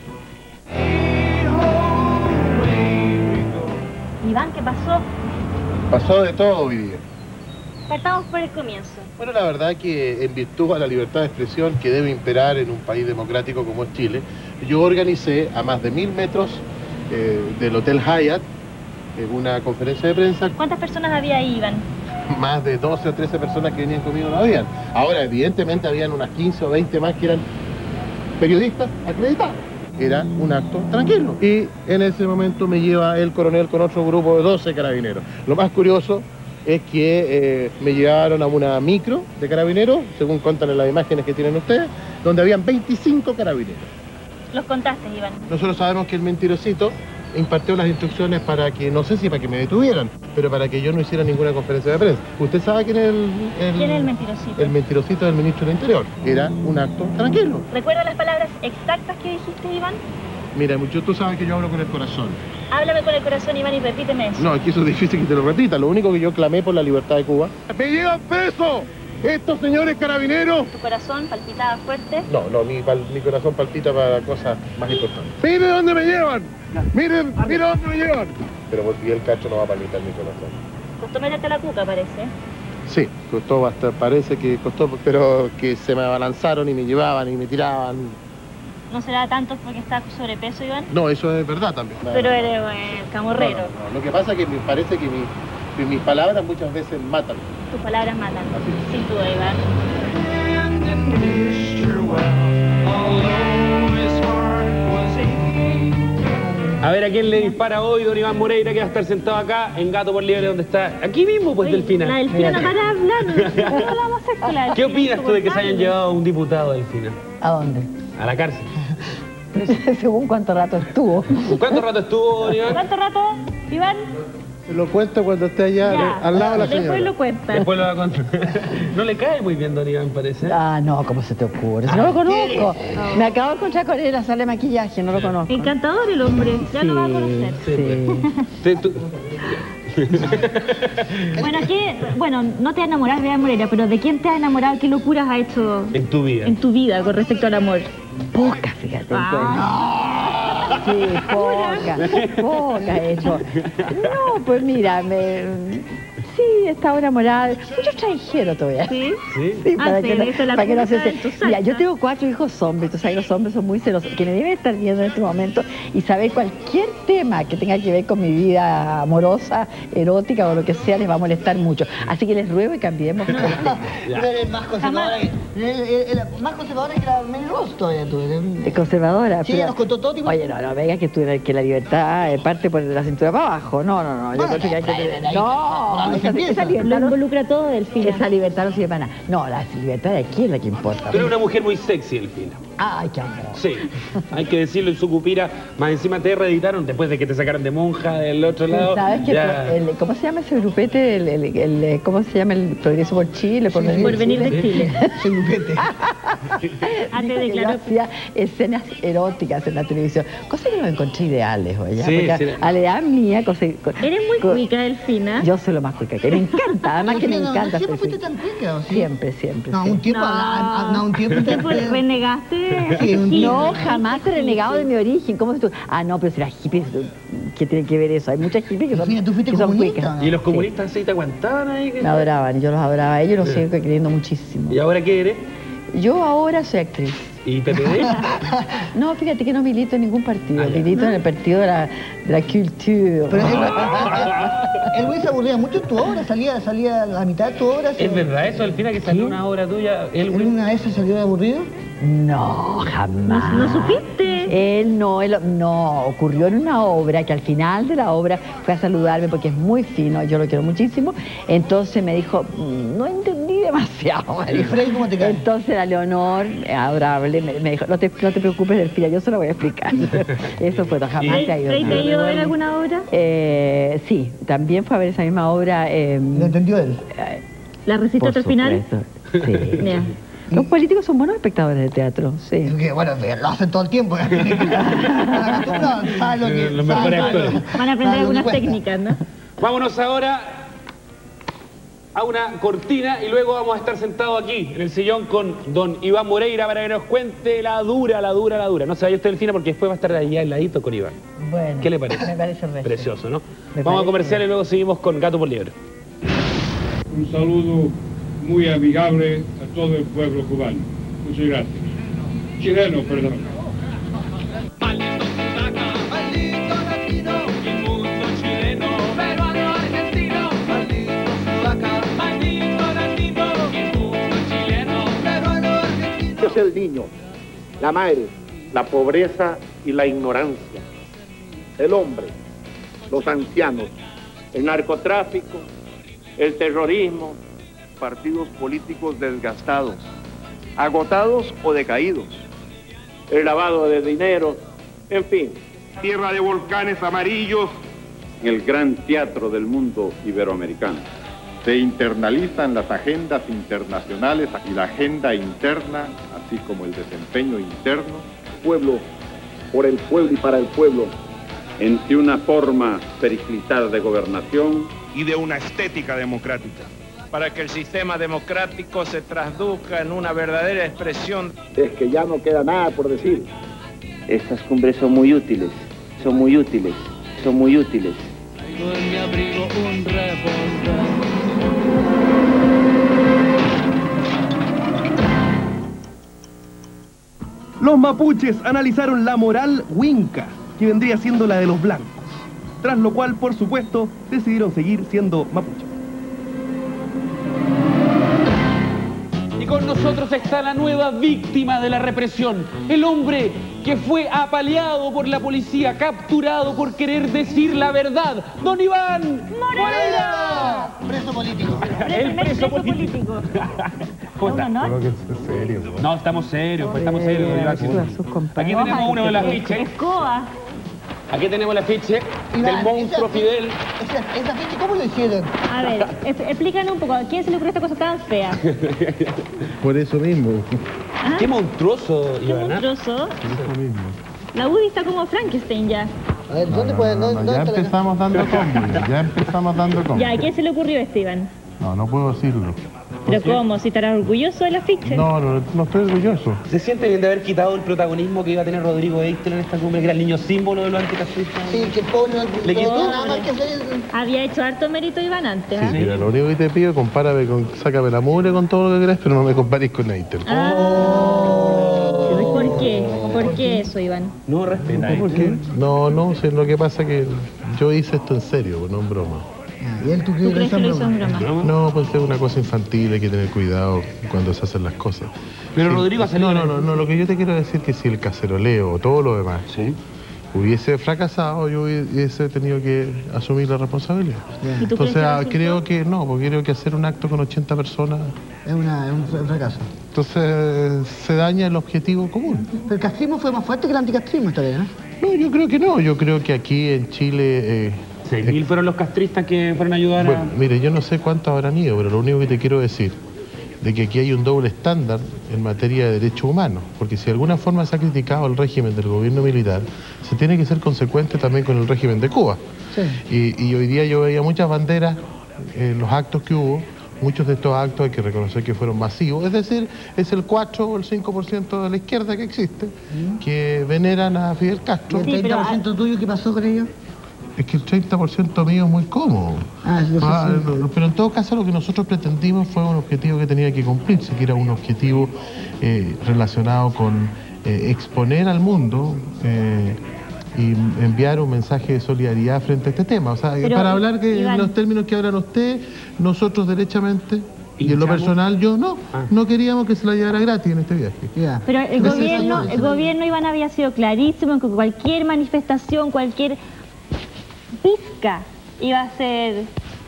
Iván, ¿qué pasó? Pasó de todo hoy día. Partamos por el comienzo. Bueno, la verdad que en virtud a la libertad de expresión que debe imperar en un país democrático como es Chile, yo organicé a más de 1000 metros del Hotel Hyatt una conferencia de prensa. ¿Cuántas personas había ahí, Iván? Más de 12 o 13 personas que venían conmigo no habían. Ahora, evidentemente, habían unas 15 o 20 más que eran periodistas acreditados. Era un acto tranquilo. Y en ese momento me lleva el coronel con otro grupo de 12 carabineros. Lo más curioso es que me llevaron a una micro de carabineros, según cuentan en las imágenes que tienen ustedes, donde habían 25 carabineros. Los contaste, Iván. Nosotros sabemos que el mentirosito impartió las instrucciones para que, no sé si para que me detuvieran, pero para que yo no hiciera ninguna conferencia de prensa. ¿Usted sabe quién es ¿Quién es el mentirosito? el mentirosito del ministro del Interior? Era un acto tranquilo. ¿Recuerda las palabras exactas que dijiste, Iván? Mira, mucho, tú sabes que yo hablo con el corazón. Háblame con el corazón, Iván, y repíteme eso. No, es que eso es difícil que te lo repita. Lo único que yo clamé por la libertad de Cuba. ¡Me llevan preso! ¡Estos señores carabineros! ¿Tu corazón palpitaba fuerte? No, mi corazón palpita para cosas más importantes. ¡Mire dónde me llevan! ¡Miren, mira dónde me llevan! Pero por Fidel Castro no va a palpitar mi corazón. Costó meterte a la cuca, parece. Sí, costó bastante, parece que costó, pero que se me abalanzaron y me llevaban y me tiraban. ¿No será tanto porque estás sobrepeso, Iván? No, eso es verdad también. Pero eres camorrero. No, lo que pasa es que me parece que mis palabras muchas veces matan. Tus palabras matan. Sin duda, Iván. A ver a quién le dispara hoy don Iván Moreira, que va a estar sentado acá en Gato por Liebre, donde está. Aquí mismo, pues, Delfina. La Delfina no para de hablar. No la vamos a hacer con la ¿Qué Delfina, opinas tú de que se hayan insoportable. llevado a un diputado, Delfina? ¿A dónde? A la cárcel. Según cuánto rato estuvo. ¿Cuánto rato estuvo, don Iván? ¿Cuánto rato, Iván? Lo cuento cuando esté allá al lado de la señora. Después lo cuenta. Después lo va a contar. No le cae muy bien, don Iván, parece. Ah, no, ¿cómo se te ocurre? Si no lo conozco. Me acabo de encontrar con él en la sala de maquillaje, no lo conozco. Encantador el hombre, ya lo va a conocer. Bueno, no te has enamorado de Iván Moreira, pero ¿de quién te has enamorado? ¿Qué locuras has hecho en tu vida con respecto al amor? Poca, fíjate. Sí, poca he hecho. No, pues mira, sí, estaba enamorada. Mucho extranjero todavía. ¿Sí? Sí, para que no se... Mira, yo tengo 4 hijos hombres, tú sabes, los hombres son muy celosos, que me deben estar viendo en este momento y saber cualquier tema que tenga que ver con mi vida amorosa, erótica o lo que sea, les va a molestar mucho. Así que les ruego y cambiemos. Pero eres más conservadora que la Mary Ross todavía tú. Es conservadora. Sí, ella nos contó todo tipo. Oye, no, venga que la libertad parte por la cintura para abajo. No, yo creo que hay que... No, esa libertad lo involucra todo, Delfina. Esa libertad no sirve para nada. No, la libertad de aquí es la que importa. Pero es una mujer muy sexy, Delfina. Ay, qué amor. Sí, hay que decirlo en su cupira. Más encima te reeditaron después de que te sacaron de monja del otro lado. ¿Sabes qué? ¿Cómo se llama ese grupete? ¿Cómo se llama el Progreso por Chile? Por venir de Chile. Ese grupete. Yo hacía escenas eróticas en la televisión. Cosa que no encontré ideales, oye. Sí, a la edad mía... Eres muy cuica, Delfina. Yo soy lo más cuica que me encanta. Además que me encanta. ¿Siempre fuiste tan cuica? Siempre. No, un tiempo renegaste. No, jamás he renegado de mi origen. ¿Cómo es tú? Ah, no, pero si las hippies, ¿qué tiene que ver eso? Hay muchas hippies que son cuicas. ¿Y los comunistas sí te aguantaban ahí? Me adoraban, yo los adoraba a ellos, los sigo queriendo muchísimo. ¿Y ahora qué eres? Yo ahora soy actriz. ¿Y PPD? No, fíjate que no milito en ningún partido. Milito en el partido de la culture. Pero el güey se aburría mucho en tu obra, salía la mitad de tu obra. ¿Es verdad eso, Delfina, que salió una obra tuya? ¿Él una vez se salió de aburrido? No, jamás. ¿No supiste? Él no, ocurrió en una obra que al final de la obra fue a saludarme porque es muy fino, yo lo quiero muchísimo. Entonces me dijo, no entendí demasiado. ¿Y Frey cómo te cae? Entonces la Leonor, adorable, me dijo, no te preocupes, Delfina, yo se lo voy a explicar. Eso fue, jamás se ha ido. ¿Frey te ha ido a ver alguna obra? Sí, también fue a ver esa misma obra. ¿Lo entendió él? ¿La resiste hasta el final? Sí. Los políticos son buenos espectadores de teatro, sí. Que bueno, lo hacen todo el tiempo. Los mejores actores. Van a aprender algunas técnicas, ¿no? Vámonos ahora a una cortina y luego vamos a estar sentados aquí en el sillón con don Iván Moreira para que nos cuente la dura. No se vaya usted, Delfina, porque después va a estar allá al ladito con Iván. Bueno, ¿qué le parece? Me parece precioso, ¿no? Vamos a comercial y luego seguimos con Gato por Liebre. Un saludo muy amigable a todo el pueblo cubano. Muchas gracias. Chileno, perdón. Maldito latino, el mundo chileno, peruano, argentino, maldito sudaca, maldito latino, el mundo chileno, peruano, argentino. Es el niño, la madre, la pobreza y la ignorancia, el hombre, los ancianos, el narcotráfico, el terrorismo, partidos políticos desgastados, agotados o decaídos, el lavado de dinero, en fin. Tierra de volcanes amarillos, el gran teatro del mundo iberoamericano. Se internalizan las agendas internacionales y la agenda interna, así como el desempeño interno. Pueblo, por el pueblo y para el pueblo. Entre una forma periclitar de gobernación y de una estética democrática. Para que el sistema democrático se traduzca en una verdadera expresión. Es que ya no queda nada por decir. Estas cumbres son muy útiles. Tengo en mi abrigo un revólver. Los mapuches analizaron la moral Winca, que vendría siendo la de los blancos, tras lo cual, por supuesto, decidieron seguir siendo mapuches. Y con nosotros está la nueva víctima de la represión, el hombre que fue apaleado por la policía, capturado por querer decir la verdad, don Iván Moreira. Preso político. El preso político. ¿Cómo está? Creo que es serio. No, estamos serios, don Iván. Aquí tenemos uno de las fichas. Escoba. Aquí tenemos el afiche del monstruo Fidel. ¿Ese afiche cómo lo hicieron? A ver, explícanos un poco, ¿a quién se le ocurrió esta cosa tan fea? Por eso mismo. ¿Ah? Qué monstruoso, Qué Iván. monstruoso. Por eso mismo. La Woody está como Frankenstein ya. A ver, ¿dónde puede? Ya empezamos dando combo. Ya, ¿a quién se le ocurrió este, Iván? No puedo decirlo. ¿Pero cómo? ¿Si estarás orgulloso del afiche? No estoy orgulloso. ¿Se siente bien de haber quitado el protagonismo que iba a tener Rodrigo Eitel en esta cumbre, que era el niño símbolo de los anticastristas? Sí, que pobre, ¿Le quitó? nada más que hacer. Había hecho harto mérito Iván antes, Sí, ¿ah? mira, lo único que te pido, compárame con, sácame la mugre con todo lo que querés, pero no me compares con Eitel. ¿Por qué? ¿Por qué eso, Iván? No respeta. ¿Por qué? No, sé, lo que pasa es que yo hice esto en serio, no en broma. ¿Y él tú crees que lo hizo en broma? No, pues es una cosa infantil, hay que tener cuidado cuando se hacen las cosas. Pero Rodrigo ha salido... No, lo que yo te quiero decir es que si el caceroleo o todo lo demás hubiese fracasado, yo hubiese tenido que asumir la responsabilidad. Entonces creo que no, porque creo que hacer un acto con 80 personas es un fracaso. Entonces se daña el objetivo común. Pero el castrismo fue más fuerte que el anticastrismo esta vez, ¿no? No, yo creo que no. Yo creo que aquí en Chile... 6.000 fueron los castristas que fueron a ayudar Bueno, mire, yo no sé cuántos habrán ido, pero lo único que te quiero decir de que aquí hay un doble estándar en materia de derechos humanos, porque si de alguna forma se ha criticado el régimen del gobierno militar, se tiene que ser consecuente también con el régimen de Cuba. Sí. Y hoy día yo veía muchas banderas en los actos que hubo. Muchos de estos actos hay que reconocer que fueron masivos, es decir, es el 4 o el 5% de la izquierda que existe, que veneran a Fidel Castro. ¿Y el 30% tuyo qué pasó con ellos? Es que el 30% mío es muy cómodo. Pero en todo caso lo que nosotros pretendimos fue un objetivo que tenía que cumplirse, que era un objetivo relacionado con exponer al mundo y enviar un mensaje de solidaridad frente a este tema. O sea, para hablar que en los términos que hablan ustedes, nosotros derechamente, y en lo personal yo no queríamos que se la llevara gratis en este viaje. Pero el gobierno, Iván, había sido clarísimo en que cualquier manifestación, cualquier pizca iba a ser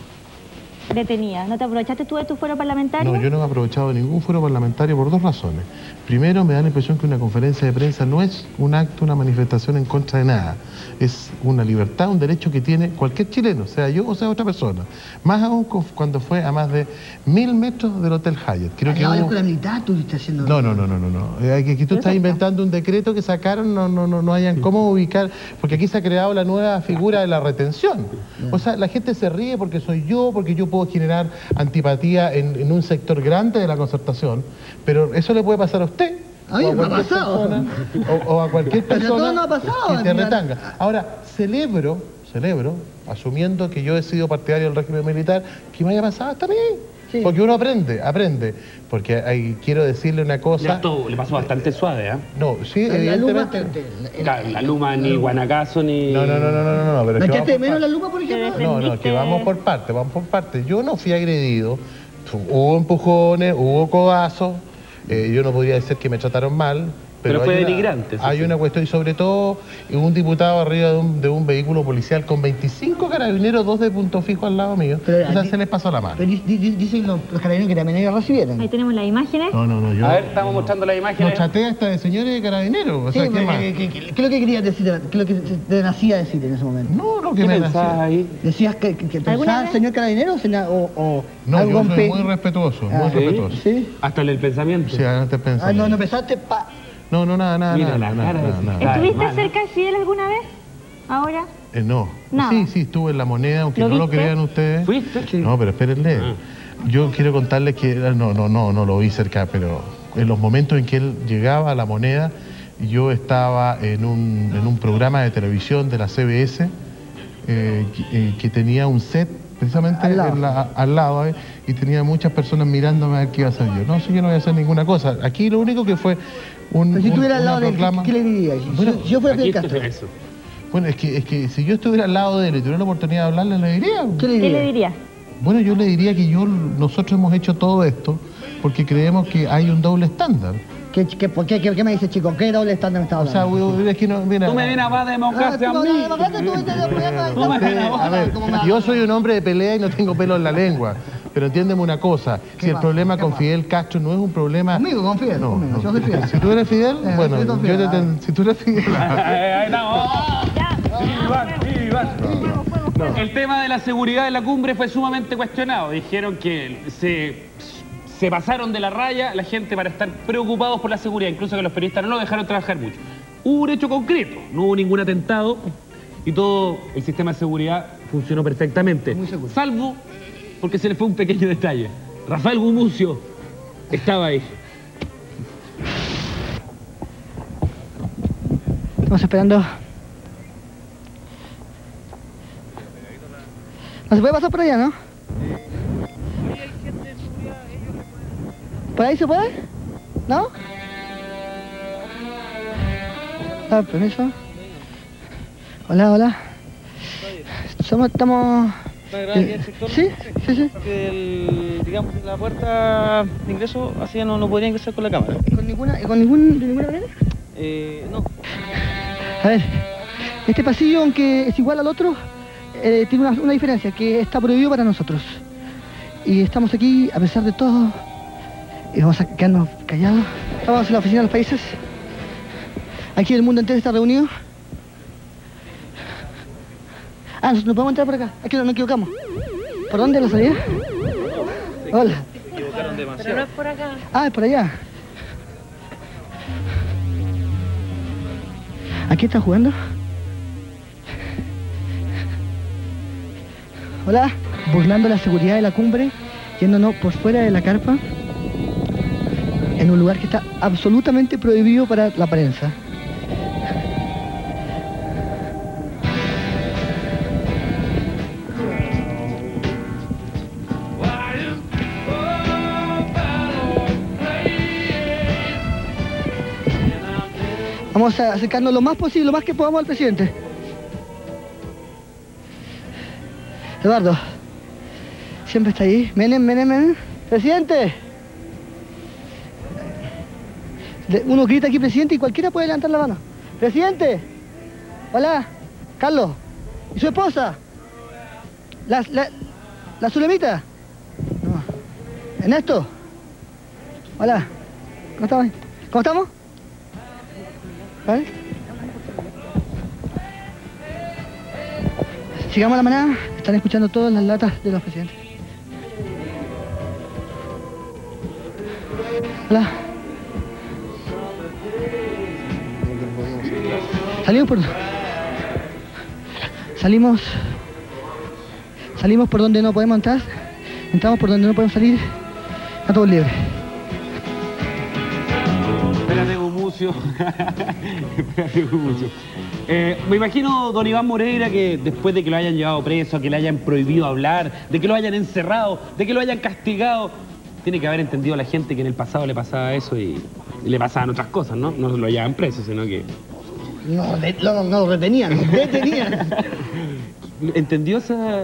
detenida. ¿No te aprovechaste tú de tu fuero parlamentario? No, yo no me he aprovechado de ningún fuero parlamentario por dos razones. Primero, me da la impresión que una conferencia de prensa no es un acto, una manifestación en contra de nada. Es una libertad, un derecho que tiene cualquier chileno, sea yo o sea otra persona. Más aún cuando fue a más de 1000 metros del Hotel Hyatt. Creo que con la militar tú estás haciendo... No. Aquí tú estás inventando un decreto que sacaron, no hayan cómo ubicar, porque aquí se ha creado la nueva figura de la retención. O sea, la gente se ríe porque soy yo, porque yo puedo generar antipatía en un sector grande de la concertación, pero eso le puede pasar a usted. A mí me ha pasado. O a cualquier persona todo no ha pasado, que te retanga. Ahora, celebro, asumiendo que yo he sido partidario del régimen militar, que me haya pasado hasta a mí. Sí. Porque uno aprende. Porque quiero decirle una cosa... Esto le pasó bastante suave, ¿eh? No, sí, evidentemente... La Luma, ni Guanacazo, ni... No. ¿Me echaste de menos la Luma, por ejemplo? No, que vamos por parte. Yo no fui agredido. Hubo empujones, hubo codazos. Yo no podría decir que me trataron mal. Pero fue denigrante. Hay una cuestión, y sobre todo, un diputado arriba de un vehículo policial con 25 carabineros, 2 de punto fijo al lado mío. O sea, se les pasó la mano. Pero dicen los carabineros que también ellos recibieron. Ahí tenemos las imágenes. No, yo... A ver, estamos mostrando las imágenes. Nos traté hasta de señores de carabineros. O sea, ¿qué más? ¿Qué es lo que querías decir? ¿Qué es lo que te nacía decir en ese momento? No, lo que me nacía. Ahí? ¿Decías que pensabas señor carabinero o no, algo yo soy muy respetuoso, respetuoso. ¿Sí? Hasta en el pensamiento. Sí, hasta el pensamiento. No pensaste No, nada. Mira la cara. ¿Estuviste cerca de Fidel alguna vez? ¿Ahora? No. Nada. Sí, estuve en La Moneda, aunque no lo crean ustedes. ¿Fuiste? Sí. No, pero espérenle. Yo quiero contarles que no lo vi cerca, pero en los momentos en que él llegaba a La Moneda, yo estaba en un programa de televisión de la CBS que tenía un set precisamente al lado y tenía muchas personas mirándome a ver qué iba a hacer yo. No, yo no voy a hacer ninguna cosa. Aquí lo único que fue pero si estuviera al lado de él, ¿qué le dirías? Bueno, si yo fuera Fidel Castro. Bueno, es que si yo estuviera al lado de él y tuviera la oportunidad de hablarle, le diría. ¿Qué le diría? Bueno, yo le diría que nosotros hemos hecho todo esto porque creemos que hay un doble estándar. ¿Qué me dices, chico? ¿Qué doble estándar me estás hablando? O sea, es que no, mira... Tú me vienes a democracia a mí. Yo soy un hombre de pelea y no tengo pelo en la lengua. Pero entiéndeme una cosa, si el problema con Fidel Castro no es un problema... Conmigo, con Fidel, yo soy Fidel. Si tú eres Fidel, bueno, si tú eres Fidel... Ahí estamos. El tema de la seguridad de la cumbre fue sumamente cuestionado. Dijeron que se pasaron de la raya la gente para estar preocupados por la seguridad, incluso que los periodistas no lo dejaron trabajar mucho. Hubo un hecho concreto, no hubo ningún atentado y todo el sistema de seguridad funcionó perfectamente. Salvo porque se le fue un pequeño detalle. Rafael Gumucio estaba ahí. Estamos esperando. No se puede pasar por allá, ¿no? ¿Por ahí se puede? ¿No? Ah, permiso. Hola, hola. Estamos... Sí. Digamos, la puerta de ingreso así no podría ingresar con la cámara. ¿De ninguna manera? No. A ver, este pasillo, aunque es igual al otro, tiene una diferencia, que está prohibido para nosotros. Y estamos aquí, a pesar de todo, y vamos a quedarnos callados. Estamos en la oficina de los países. Aquí el mundo entero está reunido. Ah, nos podemos entrar por acá. Aquí no nos equivocamos. ¿Por dónde la salida? Hola. Se equivocaron demasiado. Pero no es por acá. Ah, es por allá. ¿Aquí está jugando? Hola. Burlando la seguridad de la cumbre, yéndonos por fuera de la carpa, en un lugar que está absolutamente prohibido para la prensa. Vamos a acercarnos lo más posible, lo más que podamos al presidente. Eduardo, siempre está ahí. Menem. ¡Presidente! Uno grita aquí, presidente, y cualquiera puede levantar la mano. ¡Presidente! Hola, Carlos. ¿Y su esposa? ¿La Zulemita? No. ¿Ernesto? Hola. ¿Cómo estamos? ¿Vale? Sigamos a la manada. Están escuchando todas las latas de los presidentes. Hola. Salimos por donde no podemos entrar. Entramos por donde no podemos salir. A todos libres. Espérate, Gumucio. Me imagino, don Iván Moreira, que después de que lo hayan llevado preso, que le hayan prohibido hablar, de que lo hayan encerrado, de que lo hayan castigado, tiene que haber entendido a la gente que en el pasado le pasaba eso y le pasaban otras cosas, ¿no? No lo llevaban preso, sino que... No, lo retenían, detenían. ¿Entendió esa...?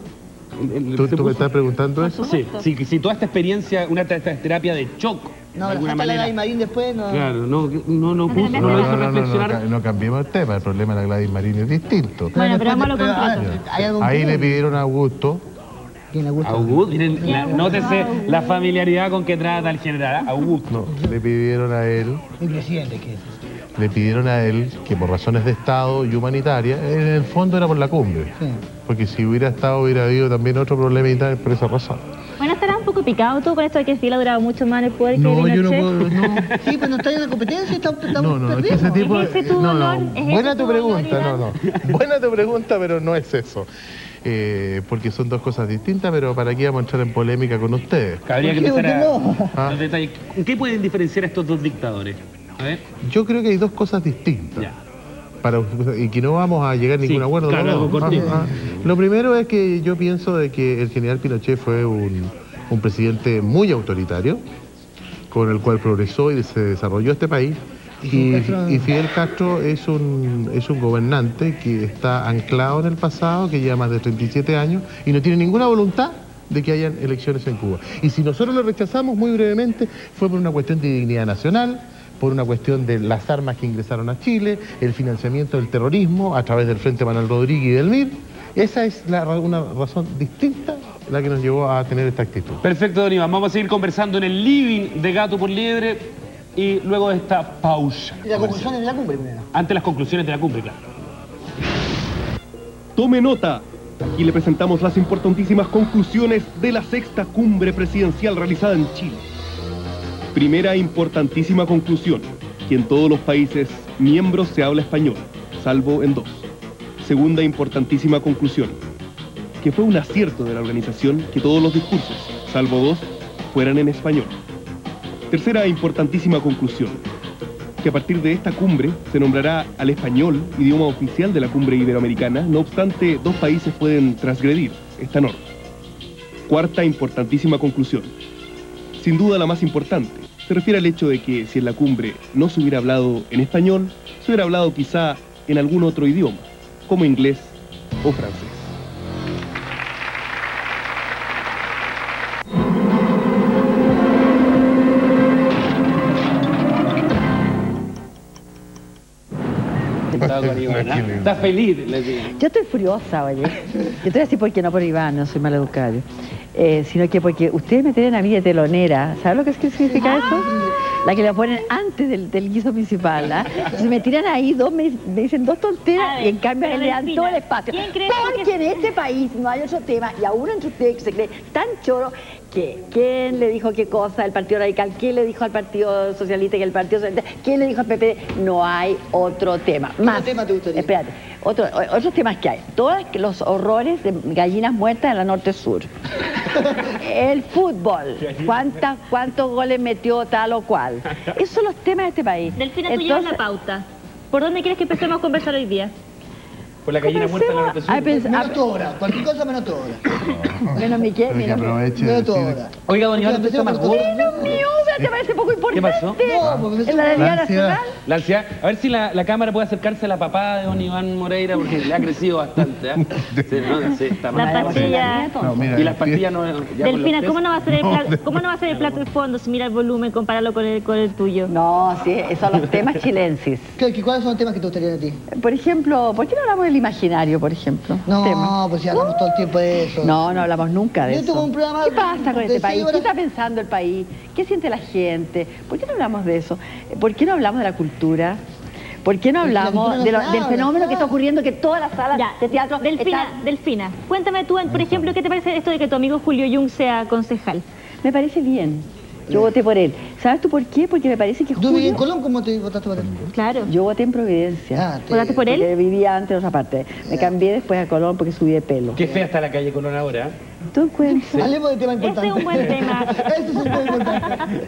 ¿Tú me estás preguntando eso? Sí, toda esta experiencia, una terapia de shock. No, de alguna manera. La Gladys Marín después no... Claro, no hizo reflexionar. No cambiemos el tema, el problema de la Gladys Marín es distinto. Bueno, pero vamos a lo concreto. Ahí le pidieron a Augusto. ¿Quién Augusto? Augusto, miren, nótese la familiaridad con que trata el general Augusto. No, le pidieron a él... Mi presidente, ¿qué es? Le pidieron a él que por razones de Estado y humanitarias, en el fondo era por la cumbre. Sí. Porque si hubiera estado, hubiera habido también otro problema y tal, por esa razón. Bueno, estará un poco picado tú con esto de que sí le ha durado mucho más el poder que no, yo no puedo, no. Sí, pues no está en la competencia, estamos no, es que ese tipo... Buena tu pregunta, Buena tu pregunta, pero no es eso. Porque son dos cosas distintas, pero ¿para qué vamos a entrar en polémica con ustedes? Habría que empezar a los detalles. ¿Qué pueden diferenciar a estos dos dictadores? A ver. Yo creo que hay dos cosas distintas. Ya. Y que no vamos a llegar a ningún acuerdo. Claro, Lo primero es que yo pienso de que el general Pinochet fue un presidente muy autoritario, con el cual progresó y se desarrolló este país. Y Fidel Castro es un gobernante que está anclado en el pasado, que lleva más de 37 años y no tiene ninguna voluntad de que hayan elecciones en Cuba. Y si nosotros lo rechazamos, muy brevemente, fue por una cuestión de dignidad nacional, por una cuestión de las armas que ingresaron a Chile, el financiamiento del terrorismo a través del Frente Manuel Rodríguez y del MIR. Esa es una razón distinta la que nos llevó a tener esta actitud. Perfecto, don Iván. Vamos a seguir conversando en el living de Gato por Liebre y luego de esta pausa. ¿Y las conclusiones de la cumbre primero? Ante las conclusiones de la cumbre, claro. Tome nota. Aquí le presentamos las importantísimas conclusiones de la 6ª cumbre presidencial realizada en Chile. Primera importantísima conclusión, que en todos los países miembros se habla español, salvo en 2. Segunda importantísima conclusión, que fue un acierto de la organización que todos los discursos, salvo 2, fueran en español. Tercera importantísima conclusión, que a partir de esta cumbre se nombrará al español idioma oficial de la cumbre iberoamericana, no obstante 2 países pueden transgredir esta norma. Cuarta importantísima conclusión, sin duda la más importante, se refiere al hecho de que si en la cumbre no se hubiera hablado en español, se hubiera hablado quizá en algún otro idioma, como inglés o francés. Está feliz, le digo. Yo estoy furiosa, oye. Yo te voy a decir por qué, no por Iván, no soy maleducado. Sino que porque ustedes me tienen a mí de telonera. ¿Sabes lo que significa eso? La que la ponen antes del guiso principal, ¿ah? Entonces me tiran ahí me dicen 2 tonteras y en cambio le dan todo el espacio. Porque en este país no hay otro tema y aún entre ustedes que se cree tan choro que quién le dijo qué cosa al Partido Radical, quién le dijo al Partido Socialista que el Partido Socialista, quién le dijo al PP, no hay otro tema. Más. ¿Qué tema te gustaría? Espérate, otros temas que hay. Todos los horrores de gallinas muertas en la norte-sur. El fútbol, cuántos goles metió tal o cual. Esos son los temas de este país. Delfina, tú llevas la pauta. ¿Por dónde quieres que empecemos a conversar hoy día? Por la gallina muerta en la norte-sur. Menos tu hora, cualquier cosa menos tu hora. Menos mi qué, menos tu hora. Oiga, don Iván, ¿usted está más gordo? Menos mi hora, te parece poco importante. ¿Qué pasó? No, porque en la Delegada Nacional. La ansiedad. A ver si la cámara puede acercarse a la papá de don Iván Moreira, porque le ha crecido bastante. ¿Eh? Sí, está mal. La pastilla. Y las pastillas no. Delfina, ¿cómo no va a ser el plato de fondo si mira el volumen, compáralo con el tuyo? No, sí, esos son los temas chilensis. ¿Cuáles son los temas que te gustarían a ti? Por ejemplo, ¿por qué no hablamos del imaginario, por ejemplo? No, pues si hablamos todo el tiempo de eso. No hablamos nunca de eso. Yo tengo un programa. ¿Qué pasa con este país? ¿Qué está pensando el país? ¿Qué siente la gente? ¿Por qué no hablamos de eso? ¿Por qué no hablamos de la cultura? ¿Por qué no hablamos del fenómeno que está ocurriendo, que todas las salas de teatro... Delfina, cuéntame tú, por ejemplo, ¿qué te parece esto de que tu amigo Julio Jung sea concejal? Me parece bien. Yo voté por él. ¿Sabes tú por qué? Porque me parece que Julio... ¿Tú vivías en Colón? ¿Cómo te votaste por él? Claro. Yo voté en Providencia. ¿Votaste por él? Porque vivía antes en otra parte. Me cambié después a Colón porque subí de pelo. Qué fea está la calle Colón ahora. ¿Tú encuentras? Hablemos de tema importante. Ese es un buen tema. Ese es un tema importante.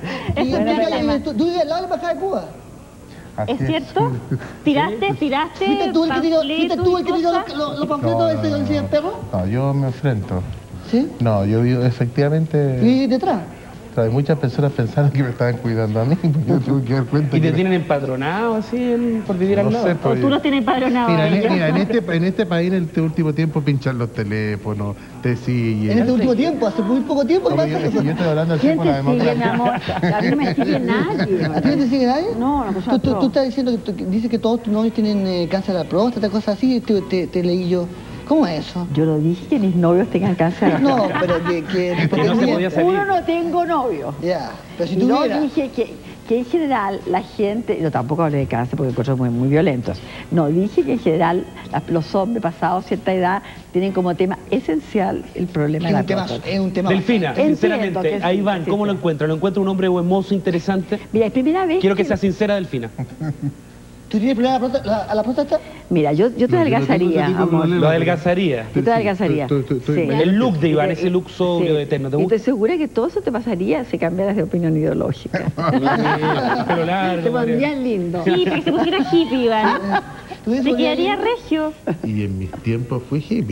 ¿Tú vivías al lado de la Embajada de Cuba? ¿Es cierto? ¿Tiraste ¿Fuiste tú el que tiró los panfletos de ese perro? No, yo me enfrento. ¿Sí? No, yo vivo efectivamente... ¿Y detrás? Hay muchas personas pensaron que me estaban cuidando a mí, porque yo tuve que dar cuenta. ¿Y te tienen empadronado así por vivir al lado? ¿O tú los tienes empadronados? Mira, en este país en este último tiempo pinchan los teléfonos, te siguen. ¿En este último tiempo? ¿Hace muy poco tiempo? Yo estoy hablando así por la democracia. A mí no me sigue nadie. ¿A ti no te sigue nadie? No, no. Tú estás diciendo que dices que todos tus novios tienen cáncer de la próstata, cosas así, te leí yo. ¿Cómo es eso? Yo no dije que mis novios tengan cáncer. No, pero que no se podía salir. Uno no tengo novio. Ya, pero si tuviera... No dije que en general la gente, yo tampoco hablé de cáncer porque cosas muy violentos. No, dije que en general los hombres pasados cierta edad tienen como tema esencial el problema de la próstata. Es un tema. Delfina, sinceramente, a Iván, ¿cómo lo encuentra? ¿Lo encuentra un hombre buen mozo, interesante? Mira, es primera vez. Quiero que sea sincera, Delfina. ¿Tú tienes problema a la próstata? Mira, yo te adelgazaría, amor. Lo adelgazaría. Yo te adelgazaría. El look de Iván, ese look sobrio, eterno. ¿Te gusta? Estoy segura que todo eso te pasaría si cambiaras de opinión ideológica. Pelo largo. Te pondrían lindo. Sí, para que se pusiera hippie, Iván. Te quedaría regio. Y en mis tiempos fui hippie.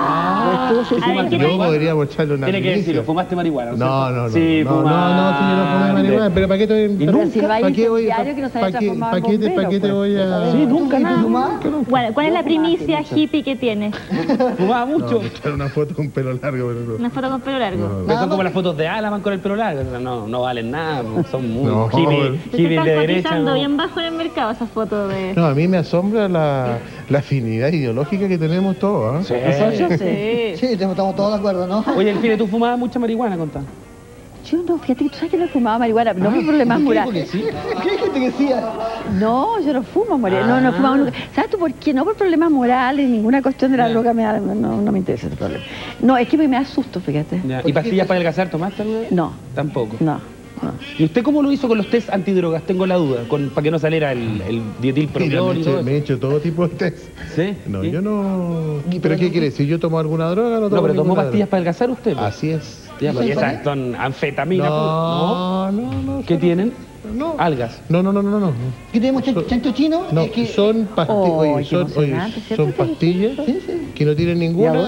Yo podría echarle una... Tiene que decirlo, ¿fumaste marihuana? No. Sí, no, si yo no fumé marihuana, pero ¿para qué te voy a... ¿Para qué te voy a...? Sí, nunca nada. Bueno, ¿cuál es la primicia hippie que tienes? Fumaba mucho. Una foto con pelo largo, pero... Una foto con pelo largo. Pero son como las fotos de Alaman con el pelo largo. No valen nada, son muy hippies de derecha. Se están cotizando bien bajo en el mercado esas fotos de... No, a mí me asombra la afinidad ideológica que tenemos todos, ¿eh? Sí. Sí, estamos todos de acuerdo, ¿no? Oye, Delfina, ¿tú fumabas mucha marihuana, contá? Yo no, fíjate que tú sabes que no fumaba marihuana, no por problemas morales. ¿Qué gente que decía? No, yo no fumo marihuana, no fumaba nunca. ¿Sabes tú por qué? No por problemas morales, ninguna cuestión de la droga me da, no me interesa ese problema. No, es que me da susto, fíjate. ¿Y pastillas para adelgazar tomaste alguna vez? No. Tampoco. No. ¿Y usted cómo lo hizo con los test antidrogas? Tengo la duda, para que no saliera el dietilpropión y todo eso. Me he hecho todo tipo de test. ¿Sí? No, yo no... ¿Pero qué quiere decir? ¿Yo tomo alguna droga o no tomo No, pero ¿tomó ninguna pastillas droga? para adelgazar usted? Pues. Así es. Ya, porque esas son anfetaminas. No. ¿Qué tienen? No. Algas. No. ¿Qué tenemos chancho chino? No, Es que... son pastillas. Son pastillas que no tienen ninguna...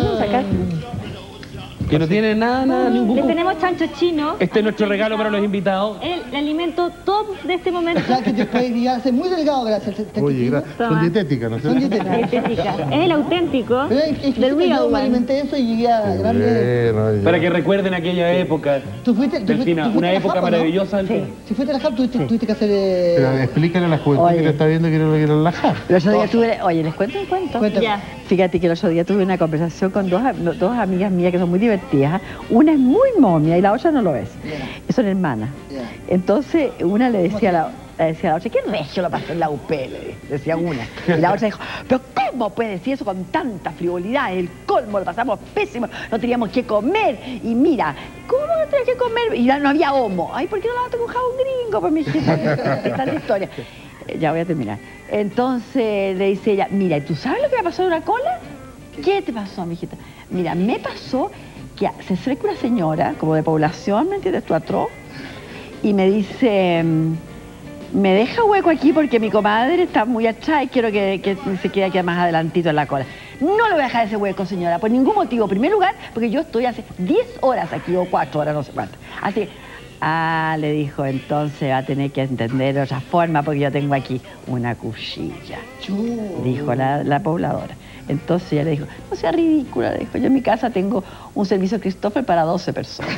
Que no tienen nada, ningún... Le tenemos chancho chino. Este es nuestro regalo para los invitados. El alimento top de este momento. O sea, que te puedes llegar a ser muy delgado gracias al chancho Oye, chino. son dietéticas, ¿no? Son dietéticas. Es el auténtico. Del real yo me alimenté eso y llegué a grande... Para que recuerden aquella época. ¿Tú fuiste una época a la maravillosa. Sí. Si fuiste a la JAP, tuviste que hacer... Pero explícale a la juventud que te está viendo que no lo quieren relajar. El otro día tuve... Oye, ¿les cuento un cuento? Cuéntame. Fíjate que el otro día tuve una conversación con dos amigas mías que son muy divertidas. Una es muy momia y la otra no lo es. Son hermanas. Entonces, una le decía a la otra, qué regio lo pasó en la UP, le decía una. Y la otra dijo, pero ¿cómo puede decir eso con tanta frivolidad? El colmo, lo pasamos pésimo, no teníamos que comer. Y mira, ¿cómo no tenías que comer? Y no había homo. Ay, ¿por qué no lavaste con jabón gringo? Pues mi hijita, esta es la historia. Ya voy a terminar. Entonces le dice ella, mira, ¿y tú sabes lo que me pasó en una cola? ¿Qué te pasó, mijita? Mira, me pasó que se acerca una señora, como de población, ¿me entiendes? Tú atroz, y me dice, me deja hueco aquí porque mi comadre está muy atrás y quiero que se quede aquí más adelantito en la cola. No le voy a dejar ese hueco, señora, por ningún motivo. En primer lugar, porque yo estoy hace 10 horas aquí, o 4 horas, no sé cuánto. Así, le dijo, entonces va a tener que entender de otra forma porque yo tengo aquí una cuchilla, dijo la pobladora. Entonces ella le dijo, no sea ridícula, le dijo, yo en mi casa tengo un servicio Christopher para 12 personas.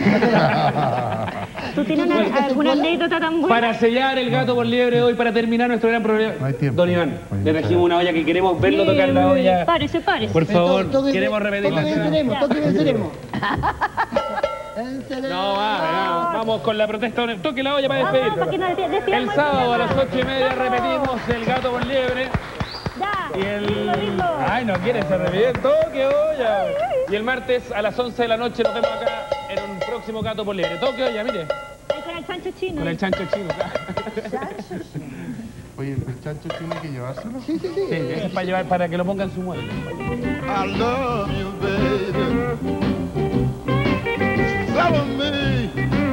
¿Tú tienes alguna anécdota tan buena? Para sellar el gato por liebre hoy, para terminar nuestro gran programa. No hay tiempo. Don Iván, le trajimos una olla que queremos verlo tocar la olla. Párese. Por favor, queremos repetirla. Toque venceremos. No, vamos con la protesta. Toque la olla para despedir. El sábado a las 8:30 repetimos el gato por liebre. Y ay, no quiere se repetir, toque olla. Y el martes a las 11 de la noche nos vemos acá en un próximo gato por liebre. Toque olla, mire. Ahí con el chancho chino. Con el chancho chino, Oye, ¿el chancho chino hay que llevárselo? Sí. Sí, ese es para llevar, para que lo ponga en su mueble. I love you, baby. Follow me.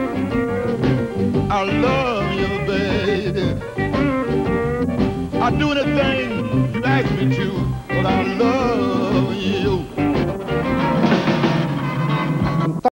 I love you, baby. I'll do anything you ask me to, but I love